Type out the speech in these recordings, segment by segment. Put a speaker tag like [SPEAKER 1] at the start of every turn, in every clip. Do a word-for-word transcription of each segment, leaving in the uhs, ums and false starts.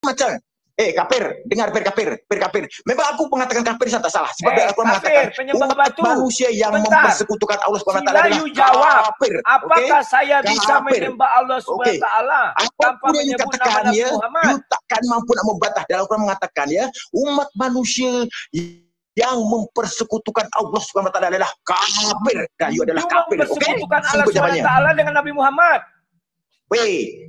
[SPEAKER 1] macam eh kafir, dengar kafir, kafir, kafir, kafir. Memang aku mengatakan kafir saya tak salah. Sebab
[SPEAKER 2] eh,
[SPEAKER 1] aku mengatakan
[SPEAKER 2] penyembah
[SPEAKER 1] umat
[SPEAKER 2] batu.
[SPEAKER 1] manusia yang
[SPEAKER 2] Sebentar.
[SPEAKER 1] mempersekutukan Allah Subhanahu wa taala
[SPEAKER 2] Sila
[SPEAKER 1] adalah
[SPEAKER 2] you jawab.
[SPEAKER 1] kafir.
[SPEAKER 2] Apakah
[SPEAKER 1] Okay?
[SPEAKER 2] saya bisa
[SPEAKER 1] Kafir.
[SPEAKER 2] menyembah Allah Subhanahu wa taala tanpa
[SPEAKER 1] Apapun yang
[SPEAKER 2] menyebut nama
[SPEAKER 1] dikatakan
[SPEAKER 2] Nabi
[SPEAKER 1] ya,
[SPEAKER 2] Muhammad?
[SPEAKER 1] you takkan mampu nak membantah. Dalam Al-Quran mengatakan ya, umat manusia yang mempersekutukan Allah Subhanahu wa taala adalah kafir. Dan you adalah
[SPEAKER 2] You
[SPEAKER 1] kafir. Okey?
[SPEAKER 2] mempersekutukan Allah
[SPEAKER 1] Simpel
[SPEAKER 2] Subhanahu wa
[SPEAKER 1] jawabannya.
[SPEAKER 2] taala dengan Nabi Muhammad.
[SPEAKER 1] Weh,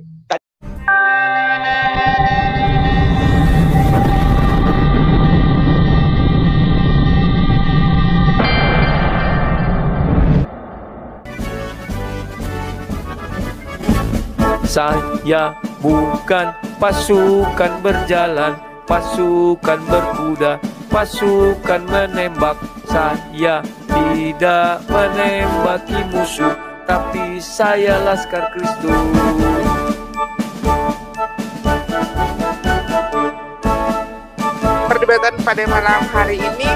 [SPEAKER 3] saya bukan pasukan berjalan, pasukan berkuda, pasukan menembak. Saya tidak menembaki musuh, tapi saya Laskar Kristus.
[SPEAKER 4] Perdebatan pada malam hari ini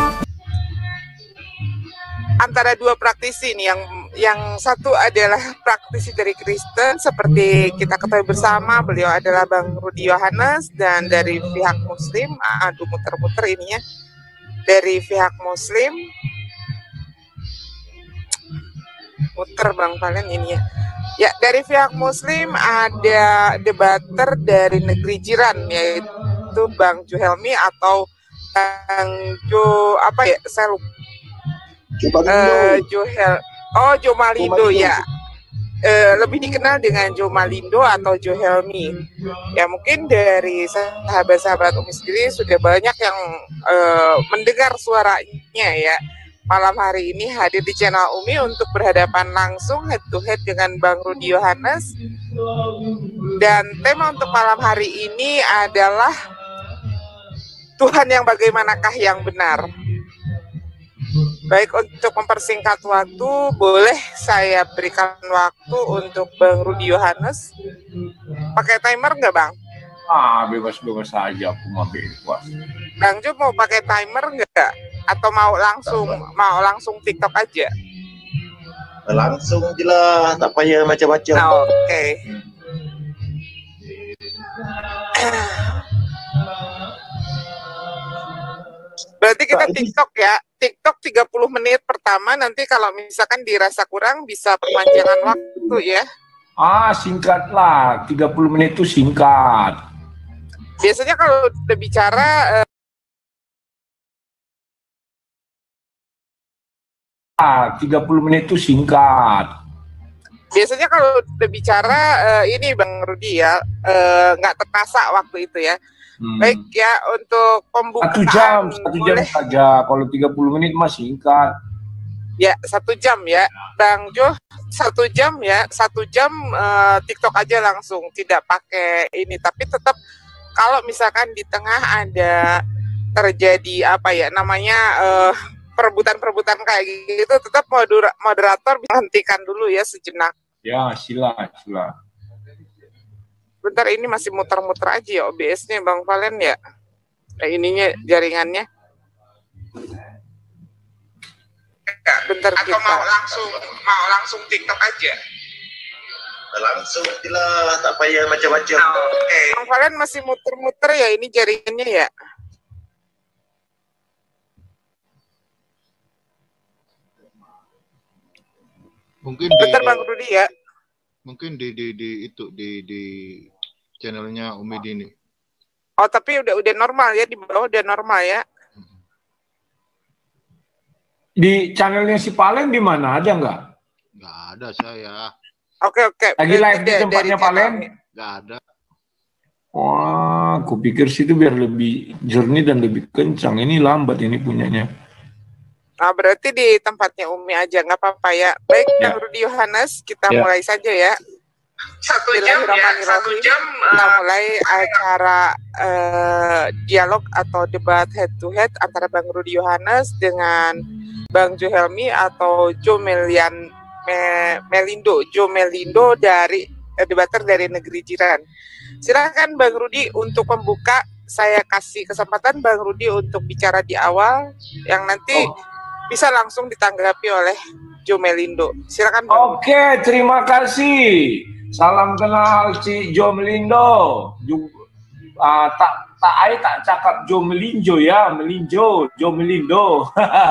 [SPEAKER 4] antara dua praktisi nih, yang yang satu adalah praktisi dari Kristen seperti kita ketahui bersama, beliau adalah Bang Rudi Yohanes, dan dari pihak Muslim, aduh muter-muter ininya, dari pihak Muslim, muter Bang Valen ini ya. Ya, dari pihak Muslim ada debater dari negeri jiran, yaitu Bang Juhelmi atau Bang Jo apa ya, saya lupa. Uh, Johel, oh Jo Malindo ya, uh, lebih dikenal dengan Jo Malindo atau Johelmi. Ya mungkin dari sahabat-sahabat Umi sendiri sudah banyak yang uh, mendengar suaranya ya. Malam hari ini hadir di channel Umi untuk berhadapan langsung head to head dengan Bang Rudi Yohanes. Dan tema untuk malam hari ini adalah Tuhan yang bagaimanakah yang benar. Baik, untuk mempersingkat waktu, boleh saya berikan waktu untuk Bang Rudi Yohanes. Pakai timer nggak, Bang?
[SPEAKER 5] Ah, bebas-bebas saja, aku mau bebas.
[SPEAKER 4] Bang Jo mau pakai timer nggak? Atau mau langsung mau langsung TikTok aja?
[SPEAKER 1] langsung je lah, tak payah macam-macam.
[SPEAKER 4] Nah, oke. Okay. Berarti kita TikTok ya. TikTok tiga puluh menit pertama, nanti kalau misalkan dirasa kurang bisa perpanjangan waktu ya.
[SPEAKER 5] Ah, singkat lah. tiga puluh menit itu singkat.
[SPEAKER 4] Biasanya kalau udah bicara eh...
[SPEAKER 5] ah, tiga puluh menit itu singkat.
[SPEAKER 4] Biasanya kalau udah bicara uh, ini Bang Rudi ya, nggak uh, terasa waktu itu ya. Hmm. Baik ya, untuk pembukaan
[SPEAKER 5] satu jam, satu jam
[SPEAKER 4] boleh
[SPEAKER 5] saja. Kalau tiga puluh menit masih singkat.
[SPEAKER 4] Ya, satu jam ya, Bang Jo, satu jam ya, satu jam uh, TikTok aja langsung, tidak pakai ini. Tapi tetap kalau misalkan di tengah ada terjadi apa ya namanya uh, perebutan-perebutan kayak gitu, tetap modera moderator bisa hentikan dulu ya sejenak.
[SPEAKER 5] Ya, sila, sila.
[SPEAKER 4] Bentar, ini masih muter-muter aja ya O B S-nya Bang Valen ya. Nah, ininya jaringannya. Bentar, atau kita mau langsung mau langsung TikTok aja.
[SPEAKER 1] Langsung lah, tak payah macam-macam.
[SPEAKER 4] Nah, oke. Okay. Bang Valen masih muter-muter ya ini jaringannya ya.
[SPEAKER 6] Mungkin di,
[SPEAKER 4] bentar Bang Rudi ya.
[SPEAKER 6] Mungkin di di di itu di di channelnya Umi Dini.
[SPEAKER 4] Oh, tapi udah udah normal ya, di bawah udah normal ya.
[SPEAKER 5] Di channelnya si Palen di mana, ada nggak?
[SPEAKER 6] Nggak ada saya.
[SPEAKER 4] Oke oke.
[SPEAKER 5] Lagi live di tempatnya Palen?
[SPEAKER 6] Nggak ada.
[SPEAKER 5] Wah, aku pikir situ biar lebih jernih dan lebih kencang. Ini lambat ini punyanya.
[SPEAKER 4] Nah, berarti di tempatnya Umi aja, nggak apa-apa ya. Baik, ya. Bang Rudi Yohanes, kita ya. mulai saja ya. Satu jam ya, satu jam. Kita uh... mulai acara uh, dialog atau debat head to head antara Bang Rudi Yohanes dengan Bang Johelmi atau Jo Melian Me, Melindo, Jo Melindo dari eh, debater dari negeri jiran. Silakan Bang Rudi untuk pembuka. Saya kasih kesempatan Bang Rudi untuk bicara di awal, yang nanti oh. bisa langsung ditanggapi oleh Jo Melindo. Silakan Bang.
[SPEAKER 5] Oke, terima kasih. Salam kenal si Jo Melindo.
[SPEAKER 3] uh, tak tak ai tak cakap Jo melinjo ya, melinjo, Jo melindo.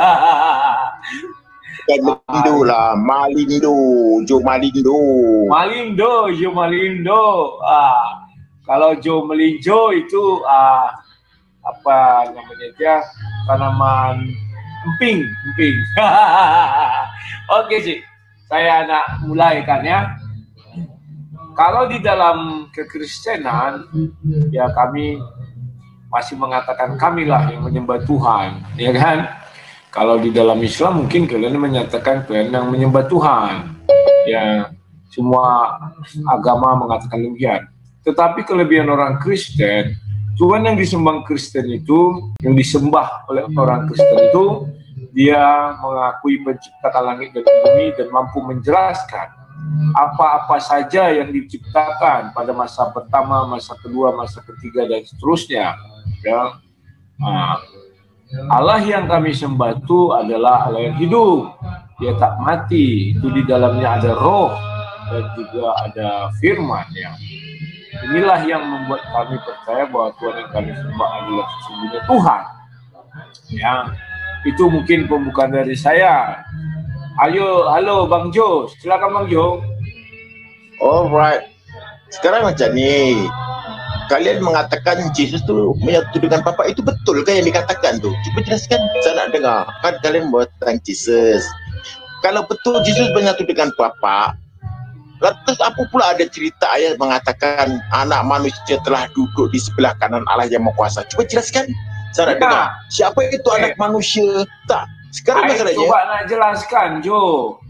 [SPEAKER 1] Kan Malindo lah, Malindo, Jo Malindo.
[SPEAKER 3] Malindo, Jo Malindo. Ah, kalau Jo melinjo itu ah, apa namanya dia, tanaman emping, emping. Oke sih, saya nak mulai kan ya. Kalau di dalam kekristenan, ya kami masih mengatakan kamilah yang menyembah Tuhan, ya kan? Kalau di dalam Islam mungkin kalian menyatakan kalian yang menyembah Tuhan, ya semua agama mengatakan demikian. Tetapi kelebihan orang Kristen, Tuhan yang disembah Kristen itu, yang disembah oleh orang Kristen itu, dia mengakui penciptakan langit dan bumi dan mampu menjelaskan apa-apa saja yang diciptakan pada masa pertama, masa kedua, masa ketiga dan seterusnya. Ya, nah, Allah yang kami sembah itu adalah Allah yang hidup, dia tak mati, itu di dalamnya ada roh dan juga ada firman. Ya, inilah yang membuat kami percaya bahwa Tuhan yang kami sembah adalah sesungguhnya Tuhan. Ya, itu mungkin pembukaan dari saya. Ayo, halo Bang Jo, silakan Bang Jo.
[SPEAKER 1] Alright, sekarang macam ni. Kalian mengatakan Yesus tu menyatu dengan Bapa, itu betul ke yang dikatakan tu? Cuba jelaskan, saya nak dengar. Kan kalian buat tentang Yesus. Kalau betul Yesus menyatu dengan Bapa, lantas apa pula ada cerita ayat mengatakan anak manusia telah duduk di sebelah kanan Allah yang Maha Kuasa? Cuba jelaskan, saya nak
[SPEAKER 3] Ya.
[SPEAKER 1] dengar. Siapa itu
[SPEAKER 3] Eh.
[SPEAKER 1] anak manusia? Tak. Sekarang
[SPEAKER 3] Saya
[SPEAKER 1] masalahnya,
[SPEAKER 3] coba nak jelaskan, Jo.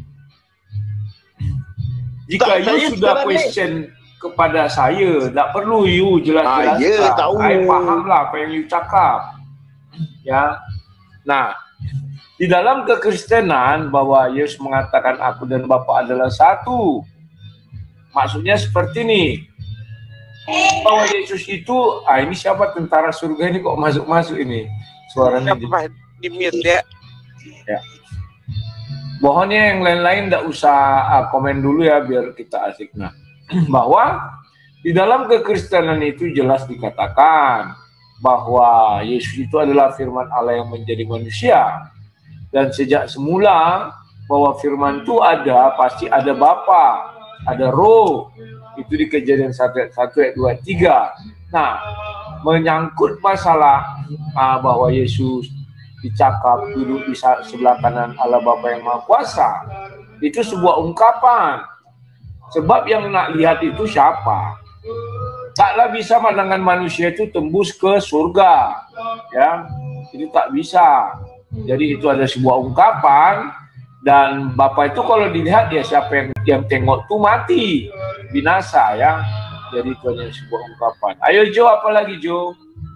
[SPEAKER 3] Jika
[SPEAKER 1] Tak,
[SPEAKER 3] you
[SPEAKER 1] saya
[SPEAKER 3] sudah
[SPEAKER 1] sekarang ni-
[SPEAKER 3] question kepada saya, tak perlu you jelas-jelaskan.
[SPEAKER 1] Ah, ya, tahu.
[SPEAKER 3] Saya fahamlah apa yang you cakap. Ya. Nah, di dalam kekristenan bahwa Yesus mengatakan aku dan Bapa adalah satu. Maksudnya seperti ini. Bahwa Yesus itu, ah ini siapa tentara surga ini kok masuk-masuk ini suaranya.
[SPEAKER 4] Apa di mute ya?
[SPEAKER 3] Ya. Mohonnya yang lain-lain tidak usah uh, komen dulu ya biar kita asik. Nah, bahwa di dalam kekristenan itu jelas dikatakan bahwa Yesus itu adalah firman Allah yang menjadi manusia. Dan sejak semula bahwa firman itu ada, pasti ada Bapa, ada Roh. Itu di Kejadian satu ayat satu ayat dua tiga. Nah, menyangkut masalah uh, bahwa Yesus dicakap duduk di sebelah kanan Allah Bapa yang Maha Kuasa, itu sebuah ungkapan. Sebab yang nak lihat itu siapa? Taklah bisa pandangan manusia itu tembus ke surga, ya, itu tak bisa. Jadi itu ada sebuah ungkapan, dan Bapa itu kalau dilihat dia siapa yang yang tengok tuh mati, binasa ya. Jadi itu hanya sebuah ungkapan. Ayo Jo, apa lagi Jo?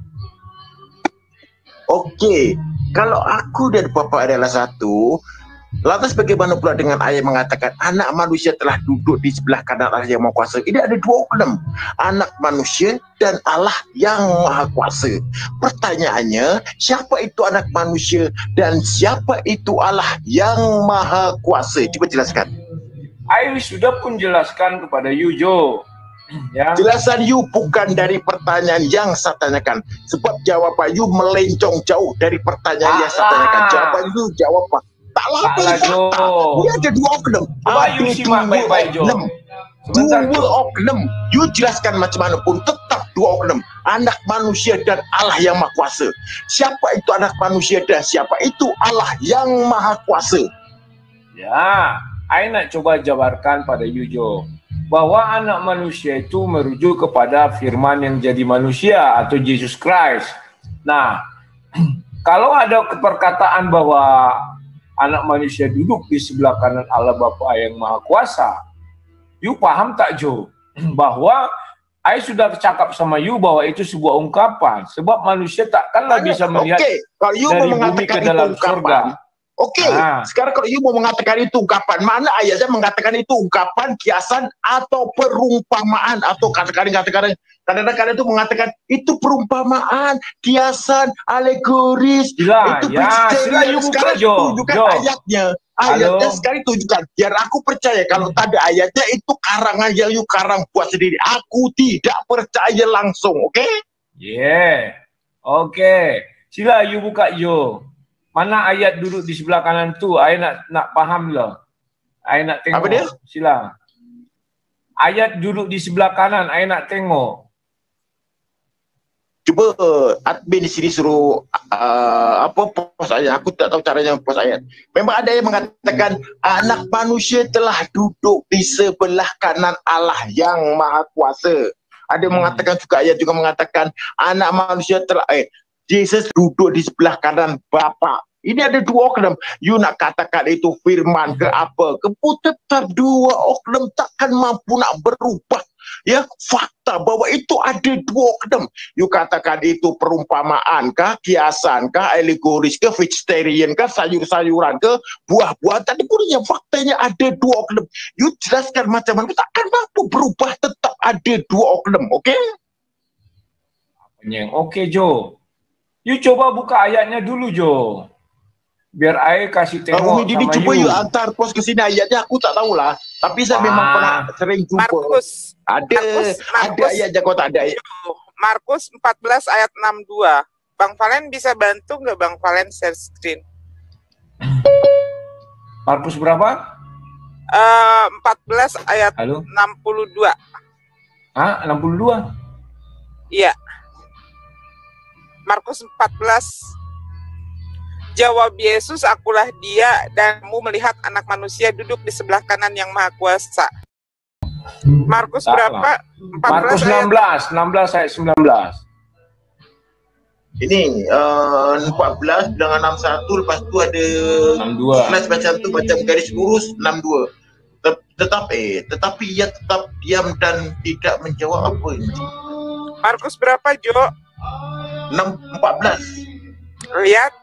[SPEAKER 1] okey, kalau aku dan Bapa adalah satu, lantas bagaimana pula dengan ayat mengatakan anak manusia telah duduk di sebelah kanan Allah yang Maha Kuasa? Ini ada dua oknum, anak manusia dan Allah yang Maha Kuasa. Pertanyaannya, siapa itu anak manusia dan siapa itu Allah yang Maha Kuasa? Cuba jelaskan.
[SPEAKER 3] Ayo sudah pun jelaskan kepada you Jo. Ya.
[SPEAKER 1] Jelasan you bukan dari pertanyaan yang saya tanyakan. Sebab jawapan you melencong jauh dari pertanyaan yang saya tanyakan. Jawapan you jawab apa? Taklah apa
[SPEAKER 3] Taklah,
[SPEAKER 1] yang
[SPEAKER 3] Jo.
[SPEAKER 1] fakta. Ini ada dua oknum.
[SPEAKER 3] Coba you simak baik-baik Jo. Sebentar
[SPEAKER 1] Dua
[SPEAKER 3] Jo.
[SPEAKER 1] oknum. You jelaskan macam mana pun tetap dua oknum. Anak manusia dan Allah yang Maha Kuasa. Siapa itu anak manusia dan siapa itu Allah yang Maha Kuasa?
[SPEAKER 3] Ya, saya nak coba jabarkan pada you Jo, bahwa anak manusia itu merujuk kepada firman yang jadi manusia atau Yesus Christ. Nah, kalau ada perkataan bahwa anak manusia duduk di sebelah kanan Allah Bapa yang Maha Kuasa, you paham tak Jo? Bahwa saya sudah cakap sama you bahwa itu sebuah ungkapan. Sebab manusia takkanlah bisa melihat
[SPEAKER 1] Okey, kalau you
[SPEAKER 3] dari
[SPEAKER 1] mau
[SPEAKER 3] bumi ke
[SPEAKER 1] mengatakan itu
[SPEAKER 3] dalam
[SPEAKER 1] ungkapan,
[SPEAKER 3] surga.
[SPEAKER 1] okey,
[SPEAKER 3] Ah.
[SPEAKER 1] sekarang kalau you mau mengatakan itu ungkapan, mana ayatnya mengatakan itu ungkapan, kiasan atau perumpamaan, atau kadang-kadang katakan kadang-kadang itu mengatakan itu perumpamaan, kiasan, alegoris,
[SPEAKER 3] Sila,
[SPEAKER 1] itu
[SPEAKER 3] ya, sila you buka
[SPEAKER 1] sekarang
[SPEAKER 3] Jo.
[SPEAKER 1] tunjukkan
[SPEAKER 3] Jo.
[SPEAKER 1] ayatnya.
[SPEAKER 3] Halo.
[SPEAKER 1] Ayatnya sekali tunjukkan. Biar aku percaya kalau tak ada ayatnya itu karangan yang you karang buat sendiri. Aku tidak percaya langsung, okey?
[SPEAKER 3] Yeah. Oke. Okay. Sila you buka yo. Mana ayat duduk di sebelah kanan tu? Saya nak nak faham lah. Saya nak tengok.
[SPEAKER 1] Apa dia?
[SPEAKER 3] Sila. Ayat duduk di sebelah kanan. Saya nak tengok.
[SPEAKER 1] Cuba admin di sini suruh uh, apa pos ayat. Aku tak tahu caranya pos ayat. Memang ada yang mengatakan anak manusia telah duduk di sebelah kanan Allah yang Maha Kuasa. Ada yang mengatakan juga, ayat juga mengatakan anak manusia telah eh Jesus duduk di sebelah kanan Bapa. Ini ada dua oknum. You nak katakan itu firman ke apa ke, tetap dua oknum takkan mampu nak berubah. Ya, fakta bahwa itu ada dua oknum. You katakan itu perumpamaan kah, kiasan kah, alegoris kah, vegetarian kah, sayur-sayuran ke, buah-buahan. Tadi pun yang faktanya ada dua oknum. You jelaskan macam mana, takkan mampu berubah, tetap ada dua oknum. Okey?
[SPEAKER 3] Yang okey Jo. You coba buka ayatnya dulu Jo. Biar saya kasih tengok
[SPEAKER 1] Kamu ini cuba you antar pos ke sini ayatnya, aku tak tahulah. Tapi saya
[SPEAKER 3] Wah.
[SPEAKER 1] memang pernah sering jumpa.
[SPEAKER 4] Markus.
[SPEAKER 1] Ada,
[SPEAKER 4] Markus,
[SPEAKER 1] ada
[SPEAKER 4] Markus.
[SPEAKER 1] ayatnya kau tak ada ayat.
[SPEAKER 4] Markus empat belas ayat enam puluh dua. Bang Valen bisa bantu nggak Bang Valen share screen?
[SPEAKER 3] Markus berapa?
[SPEAKER 4] Uh, empat belas ayat
[SPEAKER 3] Halo?
[SPEAKER 4] enam puluh dua.
[SPEAKER 3] Ah, enam puluh dua.
[SPEAKER 4] Iya. Markus empat belas. Jawab Yesus, akulah dia, dan kamu melihat anak manusia duduk di sebelah kanan yang Maha Kuasa. Markus berapa?
[SPEAKER 3] Markus enam belas, enam belas ayat sembilan belas.
[SPEAKER 1] Ini uh, empat belas dengan enam puluh satu, lepas tu ada
[SPEAKER 3] enam puluh dua.
[SPEAKER 1] kelas macam tu, macam garis lurus enam puluh dua. Tetapi, tetapi ia tetap diam dan tidak menjawab apa ini.
[SPEAKER 4] Markus berapa, Jo?
[SPEAKER 1] enam empat belas.
[SPEAKER 4] Lihat.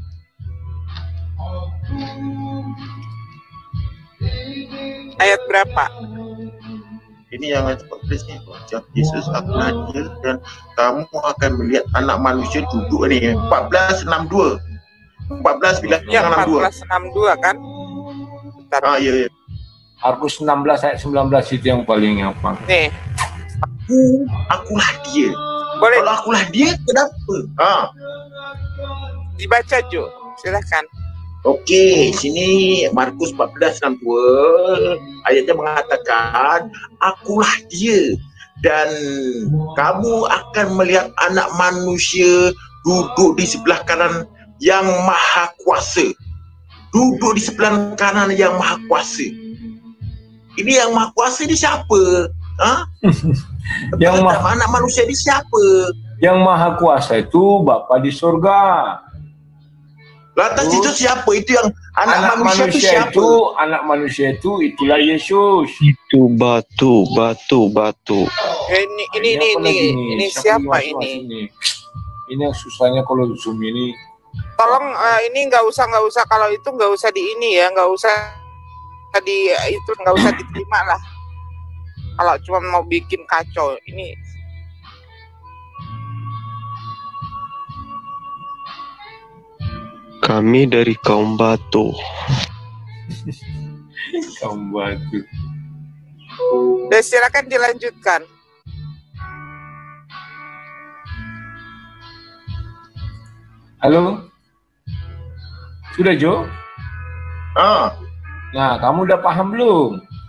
[SPEAKER 4] Ayat berapa?
[SPEAKER 1] Ini yang empat belas ni. Jawab Yesus, akulah dia, dan kamu akan melihat anak manusia duduk ni. empat belas enam puluh dua. empat belas bilang
[SPEAKER 4] Ya,
[SPEAKER 1] enam puluh dua.
[SPEAKER 4] empat belas enam puluh dua kan? Bentar.
[SPEAKER 1] Ah, ya, ya.
[SPEAKER 3] Markus enam belas ayat sembilan belas itu yang paling apa?
[SPEAKER 4] Nih,
[SPEAKER 1] Aku, akulah dia.
[SPEAKER 4] boleh
[SPEAKER 1] Kalau akulah dia, kenapa? Ah.
[SPEAKER 4] dibaca, Jo. Silahkan.
[SPEAKER 1] Okey, sini Markus empat belas enam puluh dua ayatnya mengatakan akulah dia dan kamu akan melihat anak manusia duduk di sebelah kanan yang Maha Kuasa. Duduk di sebelah kanan yang Maha Kuasa. Ini yang Maha Kuasa ni siapa? Ha?
[SPEAKER 3] Yang maha,
[SPEAKER 1] anak manusia ni siapa?
[SPEAKER 3] yang Maha Kuasa itu Bapa di surga.
[SPEAKER 1] Lantas
[SPEAKER 3] Oh.
[SPEAKER 1] itu siapa? Itu yang anak,
[SPEAKER 3] Anak
[SPEAKER 1] manusia,
[SPEAKER 3] manusia,
[SPEAKER 1] itu siapa?
[SPEAKER 3] itu, anak manusia itu itulah Yesus.
[SPEAKER 7] Itu batu, batu, batu.
[SPEAKER 4] Eh, Ini ini ini
[SPEAKER 3] apa
[SPEAKER 4] ini,
[SPEAKER 3] lagi nih?
[SPEAKER 4] ini
[SPEAKER 3] Siapa
[SPEAKER 4] siapa
[SPEAKER 3] yang
[SPEAKER 4] ini?
[SPEAKER 3] masuk sini? Ini yang susahnya kalau Zoom ini.
[SPEAKER 4] Tolong eh, ini nggak usah nggak usah kalau itu nggak usah di ini ya, nggak usah di itu nggak usah diterima lah. Kalau cuma mau bikin kacau ini.
[SPEAKER 7] Kami dari kaum batu.
[SPEAKER 3] Kaum batu.
[SPEAKER 4] Dan silakan dilanjutkan.
[SPEAKER 3] Halo? Sudah Jo?
[SPEAKER 1] Ah.
[SPEAKER 3] Nah, kamu udah paham belum?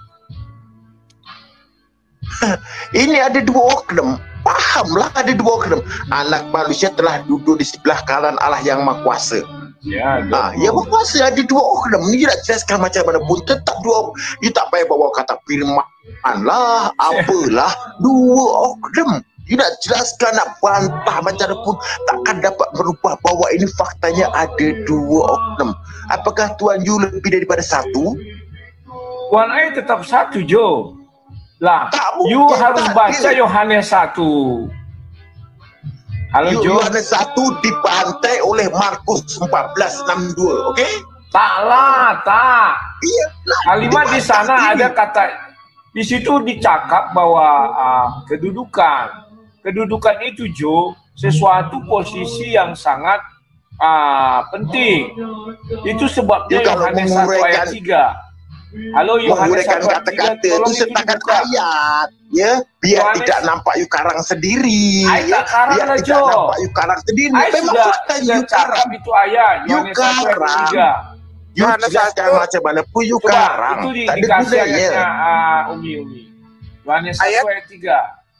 [SPEAKER 1] Ini ada dua oknum. Pahamlah ada dua oknum. Anak manusia telah duduk di sebelah kanan Allah yang Maha Kuasa.
[SPEAKER 3] Ya,
[SPEAKER 1] Ah, yang Maha Kuasa ada dua oknum. Ini tidak jelaskan macam mana pun. Tetap dua. Dia tak payah bawa kata firman lah, apalah. Dua oknum. Tidak jelaskan nak bantah macam mana pun takkan dapat merubah bahawa ini faktanya ada dua oknum. Apakah Tuhan you lebih daripada satu?
[SPEAKER 3] Tuhan I tetap satu Jo. Lah,
[SPEAKER 1] Tak
[SPEAKER 3] you
[SPEAKER 1] mungkin,
[SPEAKER 3] harus
[SPEAKER 1] tak
[SPEAKER 3] baca
[SPEAKER 1] ada.
[SPEAKER 3] Yohanes satu. Halo
[SPEAKER 1] Yu-
[SPEAKER 3] Jo?
[SPEAKER 1] Yohanes satu dibantai oleh Markus empat belas enam puluh dua, okey?
[SPEAKER 3] Tak lah, tak.
[SPEAKER 1] Iya.
[SPEAKER 3] Kalimat di sana ada kata, di situ dicakap bahwa uh, kedudukan, kedudukan itu Jo, sesuatu posisi yang sangat uh, penting. Itu sebabnya
[SPEAKER 1] Ya, kalau
[SPEAKER 3] Yohanes satu ayat
[SPEAKER 1] menguraikan-
[SPEAKER 3] tiga. Halo, Yohanes
[SPEAKER 1] menguraikan
[SPEAKER 3] satu ayat tiga,
[SPEAKER 1] kata-kata itu
[SPEAKER 3] tolong itu
[SPEAKER 1] sertakan
[SPEAKER 3] dibuka.
[SPEAKER 1] ayat, ya, biar
[SPEAKER 3] Yohanes-
[SPEAKER 1] tidak nampak you karang sendiri,
[SPEAKER 3] Ay,
[SPEAKER 1] ya,
[SPEAKER 3] tak karang
[SPEAKER 1] biar
[SPEAKER 3] lah,
[SPEAKER 1] tidak
[SPEAKER 3] Jo.
[SPEAKER 1] nampak you karang sendiri.
[SPEAKER 3] Ay,
[SPEAKER 1] Memang
[SPEAKER 3] sudah,
[SPEAKER 1] fakta
[SPEAKER 3] sudah
[SPEAKER 1] you
[SPEAKER 3] cakap
[SPEAKER 1] karang,
[SPEAKER 3] itu ayat.
[SPEAKER 1] You
[SPEAKER 3] Yohanes satu ayat
[SPEAKER 1] karang.
[SPEAKER 3] tiga.
[SPEAKER 1] you
[SPEAKER 4] Yohanes
[SPEAKER 1] jelaskan
[SPEAKER 4] satu.
[SPEAKER 1] macam mana pun you
[SPEAKER 3] Coba,
[SPEAKER 1] karang,
[SPEAKER 3] itu di,
[SPEAKER 1] tak ada
[SPEAKER 3] dikasih
[SPEAKER 1] gunanya.
[SPEAKER 3] ayatnya uh, Umi Umi. Yohanes
[SPEAKER 4] Ayat?
[SPEAKER 3] satu ayat tiga.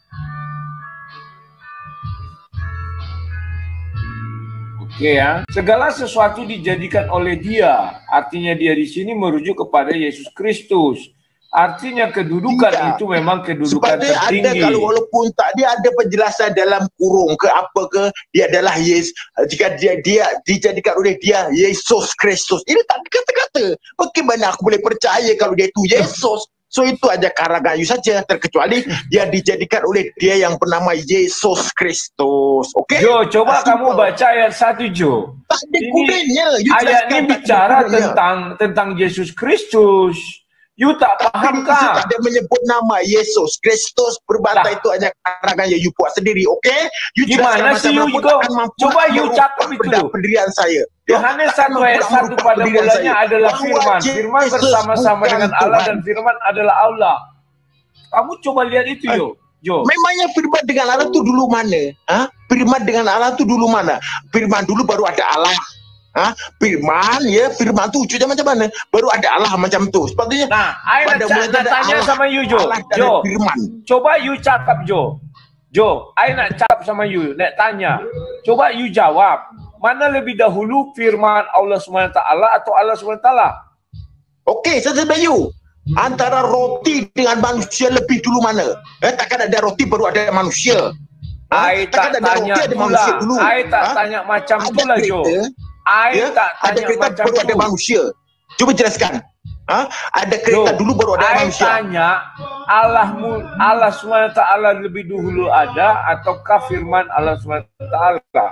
[SPEAKER 3] Oke ya. Segala sesuatu dijadikan oleh Dia. Artinya Dia di sini merujuk kepada Yesus Kristus. Artinya kedudukan
[SPEAKER 1] Tidak.
[SPEAKER 3] itu memang kedudukan
[SPEAKER 1] Sebenarnya ada,
[SPEAKER 3] tertinggi.
[SPEAKER 1] kalau walaupun tak dia ada penjelasan dalam kurung ke apa ke, dia adalah Yesus, jika dia dia dijadikan oleh dia Yesus Kristus. Ini tak ada kata-kata. Bagaimana aku boleh percaya kalau dia itu Yesus? So itu aja karangan you saja, terkecuali dia dijadikan oleh dia yang bernama Yesus Kristus. Okey?
[SPEAKER 3] Jo, coba
[SPEAKER 1] Simple.
[SPEAKER 3] kamu baca ayat satu, Jo.
[SPEAKER 1] Tak ada
[SPEAKER 3] Ini
[SPEAKER 1] gunanya. You
[SPEAKER 3] ayat
[SPEAKER 1] jelaskan
[SPEAKER 3] ini
[SPEAKER 1] tak ada
[SPEAKER 3] bicara
[SPEAKER 1] gunanya.
[SPEAKER 3] tentang tentang Yesus Kristus. You tak
[SPEAKER 1] Tapi
[SPEAKER 3] paham
[SPEAKER 1] itu
[SPEAKER 3] kah?
[SPEAKER 1] tak ada menyebut nama Yesus Kristus. Berbantai
[SPEAKER 3] Lah.
[SPEAKER 1] itu hanya karangan yang you buat sendiri, okey? You jelaskan
[SPEAKER 3] Gimana sih
[SPEAKER 1] macam
[SPEAKER 3] you
[SPEAKER 1] mana pun
[SPEAKER 3] juga?
[SPEAKER 1] akan mampu
[SPEAKER 3] Coba you
[SPEAKER 1] merubah
[SPEAKER 3] cakap itu
[SPEAKER 1] pendak-
[SPEAKER 3] dulu.
[SPEAKER 1] pendirian saya.
[SPEAKER 3] Yohanes
[SPEAKER 1] Takkan
[SPEAKER 3] satu ayat
[SPEAKER 1] mampu
[SPEAKER 3] satu
[SPEAKER 1] merubah
[SPEAKER 3] pada
[SPEAKER 1] pendirian
[SPEAKER 3] mulanya
[SPEAKER 1] saya.
[SPEAKER 3] adalah
[SPEAKER 1] Bahwa
[SPEAKER 3] firman.
[SPEAKER 1] Yesus
[SPEAKER 3] Firman bersama-sama
[SPEAKER 1] bukan
[SPEAKER 3] dengan Allah
[SPEAKER 1] Tuhan.
[SPEAKER 3] dan firman adalah Allah. Kamu coba lihat itu,
[SPEAKER 1] Eh,
[SPEAKER 3] Yo. Jo.
[SPEAKER 1] Memangnya firman dengan Allah tu dulu mana? Ha? Firman dengan Allah tu dulu mana? Firman dulu baru ada Allah. Ha? Firman, ya, firman tu wujudnya macam mana? Baru ada Allah macam tu. Sepatutnya
[SPEAKER 3] Nah, I
[SPEAKER 1] pada
[SPEAKER 3] nak, ca-
[SPEAKER 1] mulanya
[SPEAKER 3] nak
[SPEAKER 1] ada
[SPEAKER 3] tanya
[SPEAKER 1] Allah.
[SPEAKER 3] sama you, Jo.
[SPEAKER 1] Allah dan
[SPEAKER 3] Jo,
[SPEAKER 1] firman.
[SPEAKER 3] coba you cakap, Jo. Jo, I nak cakap sama you, nak tanya. Coba you jawab. Mana lebih dahulu firman Allah subhanahu wa taala atau Allah subhanahu wa taala?
[SPEAKER 1] Okey, saya tanya you. Antara roti dengan manusia lebih dulu mana? Eh, takkan ada roti baru ada manusia. Ha?
[SPEAKER 3] I
[SPEAKER 1] Takkan
[SPEAKER 3] tak
[SPEAKER 1] ada
[SPEAKER 3] tanya
[SPEAKER 1] roti ada
[SPEAKER 3] pula.
[SPEAKER 1] manusia dulu.
[SPEAKER 3] I tak
[SPEAKER 1] Ha?
[SPEAKER 3] tanya macam
[SPEAKER 1] Ada
[SPEAKER 3] tu lah, Jo.
[SPEAKER 1] kereta,
[SPEAKER 3] I
[SPEAKER 1] ya?
[SPEAKER 3] tak
[SPEAKER 1] Ada
[SPEAKER 3] tanya
[SPEAKER 1] kereta
[SPEAKER 3] macam
[SPEAKER 1] baru
[SPEAKER 3] tu.
[SPEAKER 1] ada manusia. Cuba jelaskan. Ha? Ada kereta
[SPEAKER 3] Jo,
[SPEAKER 1] dulu baru ada
[SPEAKER 3] I
[SPEAKER 1] manusia.
[SPEAKER 3] tanya Allah mu- Allah subhanahu wa taala lebih dahulu ada ataukah firman Allah subhanahu wa taala?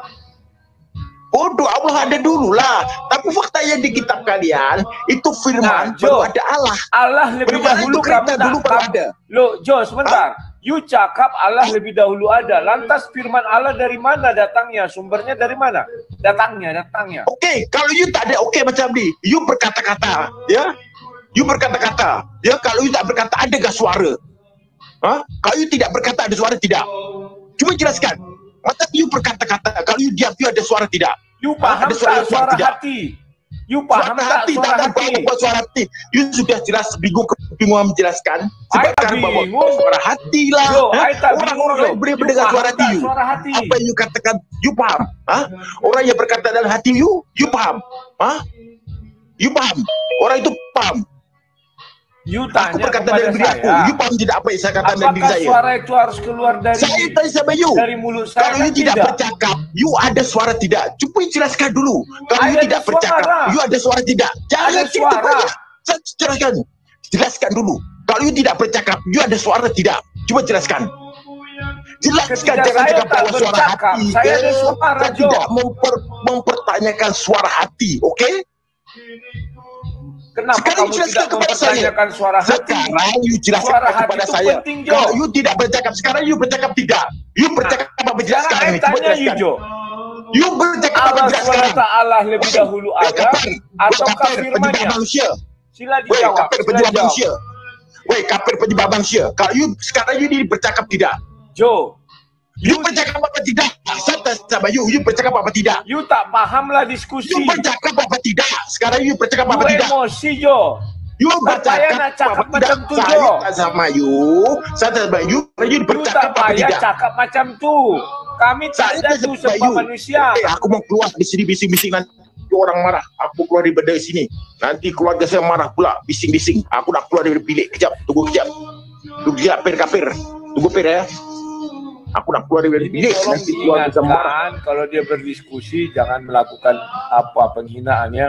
[SPEAKER 1] Bodoh, Allah ada dulu lah. Tapi fakta yang di kitab kalian itu firman
[SPEAKER 3] Nah, Jo,
[SPEAKER 1] baru ada Allah.
[SPEAKER 3] Allah lebih
[SPEAKER 1] Bagaimana
[SPEAKER 3] dahulu
[SPEAKER 1] itu kereta
[SPEAKER 3] kamu
[SPEAKER 1] dulu
[SPEAKER 3] tak
[SPEAKER 1] baru
[SPEAKER 3] kamu-
[SPEAKER 1] ada?
[SPEAKER 3] Lo, Jo, sebentar. You cakap Allah lebih dahulu ada. Lantas firman Allah dari mana datangnya? Sumbernya dari mana? Datangnya, datangnya.
[SPEAKER 1] Okey, kalau you tak ada okey macam ni, you berkata-kata, ya? You berkata-kata, ya? Kalau you tak berkata, adakah suara? Ha? Kalau you tidak berkata ada suara, tidak. Cuma jelaskan. Macam you berkata-kata, kalau you diam, you ada suara tidak?
[SPEAKER 3] You
[SPEAKER 1] Ha?
[SPEAKER 3] paham
[SPEAKER 1] Ada suara
[SPEAKER 3] tak
[SPEAKER 1] yang kuat
[SPEAKER 3] suara
[SPEAKER 1] tidak?
[SPEAKER 3] hati? You paham
[SPEAKER 1] Suara
[SPEAKER 3] tak
[SPEAKER 1] hati,
[SPEAKER 3] suara
[SPEAKER 1] tak ada
[SPEAKER 3] hati?
[SPEAKER 1] apa suara hati. You sudah jelas bingung kebingungan menjelaskan.
[SPEAKER 3] I tak
[SPEAKER 1] Sebabkan bahawa
[SPEAKER 3] bingung.
[SPEAKER 1] suara hati lah.
[SPEAKER 3] Jo,
[SPEAKER 1] Ha?
[SPEAKER 3] I tak bingung,
[SPEAKER 1] Orang-orang
[SPEAKER 3] Jo.
[SPEAKER 1] lain boleh
[SPEAKER 3] You
[SPEAKER 1] mendengar
[SPEAKER 3] paham
[SPEAKER 1] suara hati
[SPEAKER 3] tak
[SPEAKER 1] you.
[SPEAKER 3] suara hati?
[SPEAKER 1] Apa yang you katakan, you faham? Ha? Orang yang berkata dalam hati you, you faham? Ha? You faham? Orang itu faham.
[SPEAKER 3] You
[SPEAKER 1] Aku
[SPEAKER 3] tanya
[SPEAKER 1] berkata
[SPEAKER 3] kepada
[SPEAKER 1] dalam diri aku.
[SPEAKER 3] saya.
[SPEAKER 1] You faham tidak apa yang saya katakan dalam diri
[SPEAKER 3] Apakah
[SPEAKER 1] saya?
[SPEAKER 3] suara itu harus keluar dari
[SPEAKER 1] Saya tanya sama you.
[SPEAKER 3] dari mulut saya?
[SPEAKER 1] Kalau
[SPEAKER 3] Kan
[SPEAKER 1] you tidak
[SPEAKER 3] tidak.
[SPEAKER 1] bercakap, you ada suara tidak? Cuba jelaskan dulu. Kalau
[SPEAKER 3] I
[SPEAKER 1] you
[SPEAKER 3] ada
[SPEAKER 1] tidak bercakap,
[SPEAKER 3] suara.
[SPEAKER 1] you ada suara tidak? Jangan
[SPEAKER 3] Ada
[SPEAKER 1] gitu
[SPEAKER 3] suara.
[SPEAKER 1] banyak. Saya jelaskan. Jelaskan dulu. Kalau you tidak bercakap, you ada suara tidak? Cuba jelaskan. Jelaskan,
[SPEAKER 3] Ketika
[SPEAKER 1] jangan
[SPEAKER 3] saya
[SPEAKER 1] cakap
[SPEAKER 3] tak
[SPEAKER 1] bahawa suara
[SPEAKER 3] bercakap,
[SPEAKER 1] hati.
[SPEAKER 3] saya
[SPEAKER 1] ke.
[SPEAKER 3] ada suara,
[SPEAKER 1] Saya
[SPEAKER 3] Jo.
[SPEAKER 1] tidak memper, mempertanyakan suara hati, okey?
[SPEAKER 3] Kenapa
[SPEAKER 1] Sekarang
[SPEAKER 3] kamu
[SPEAKER 1] jelaskan
[SPEAKER 3] tidak
[SPEAKER 1] kepada saya.
[SPEAKER 3] mempertanyakan suara hati?
[SPEAKER 1] Sekarang you jelaskan
[SPEAKER 3] Suara hati
[SPEAKER 1] kepada
[SPEAKER 3] itu
[SPEAKER 1] saya.
[SPEAKER 3] penting, Jo.
[SPEAKER 1] Kalau you tidak bercakap, sekarang you bercakap tidak. You bercakap apa
[SPEAKER 3] Sekarang
[SPEAKER 1] jelaskan
[SPEAKER 3] saya
[SPEAKER 1] ini? Cuba
[SPEAKER 3] tanya you,
[SPEAKER 1] jelaskan.
[SPEAKER 3] Jo.
[SPEAKER 1] You bercakap apa
[SPEAKER 3] Allah
[SPEAKER 1] jelaskan?
[SPEAKER 3] subhanahu wa taala lebih dahulu
[SPEAKER 1] Weh,
[SPEAKER 3] ada
[SPEAKER 1] kafir. Weh,
[SPEAKER 3] ataukah
[SPEAKER 1] kafir, penyembah
[SPEAKER 3] firmannya?
[SPEAKER 1] manusia.
[SPEAKER 3] Sila
[SPEAKER 1] Weh,
[SPEAKER 3] dijawab.
[SPEAKER 1] kafir
[SPEAKER 3] Sila
[SPEAKER 1] penyembah
[SPEAKER 3] jawab.
[SPEAKER 1] manusia. Weh, kafir penyembah manusia. Kalau you sekarang you ini bercakap tidak?
[SPEAKER 3] Jo,
[SPEAKER 1] You bercakap apa tidak? Saya tanya sama you, you bercakap apa tidak?
[SPEAKER 3] you tak pahamlah diskusi.
[SPEAKER 1] You bercakap apa tidak? Sekarang you bercakap apa
[SPEAKER 3] You
[SPEAKER 1] tidak?
[SPEAKER 3] emosi, Jo.
[SPEAKER 1] You
[SPEAKER 3] Tak payah
[SPEAKER 1] bercakap
[SPEAKER 3] nak cakap
[SPEAKER 1] apa tidak?
[SPEAKER 3] macam tu,
[SPEAKER 1] Saya
[SPEAKER 3] Jo.
[SPEAKER 1] tak sama you. Saya tak sama you. You
[SPEAKER 3] You
[SPEAKER 1] bercakap
[SPEAKER 3] tak
[SPEAKER 1] apa
[SPEAKER 3] payah
[SPEAKER 1] tidak?
[SPEAKER 3] cakap macam tu. Kami tak
[SPEAKER 1] Saya
[SPEAKER 3] ada
[SPEAKER 1] tak
[SPEAKER 3] tu
[SPEAKER 1] sama
[SPEAKER 3] sebab
[SPEAKER 1] you.
[SPEAKER 3] manusia.
[SPEAKER 1] Eh, aku mau keluar di sini bising-bising nanti orang marah. Aku keluar dari bedai sini. Nanti keluarga saya marah pula, bising-bising. Aku nak keluar dari bilik. Kejap, tunggu kejap. Tunggu kejap, pir kapir. Tunggu pir ya. Aku nak keluar dari
[SPEAKER 3] Ini
[SPEAKER 1] bilik.
[SPEAKER 3] tolong
[SPEAKER 1] Nanti keluarga saya marah.
[SPEAKER 3] diingatkan kalau dia berdiskusi jangan melakukan apa penghinaannya.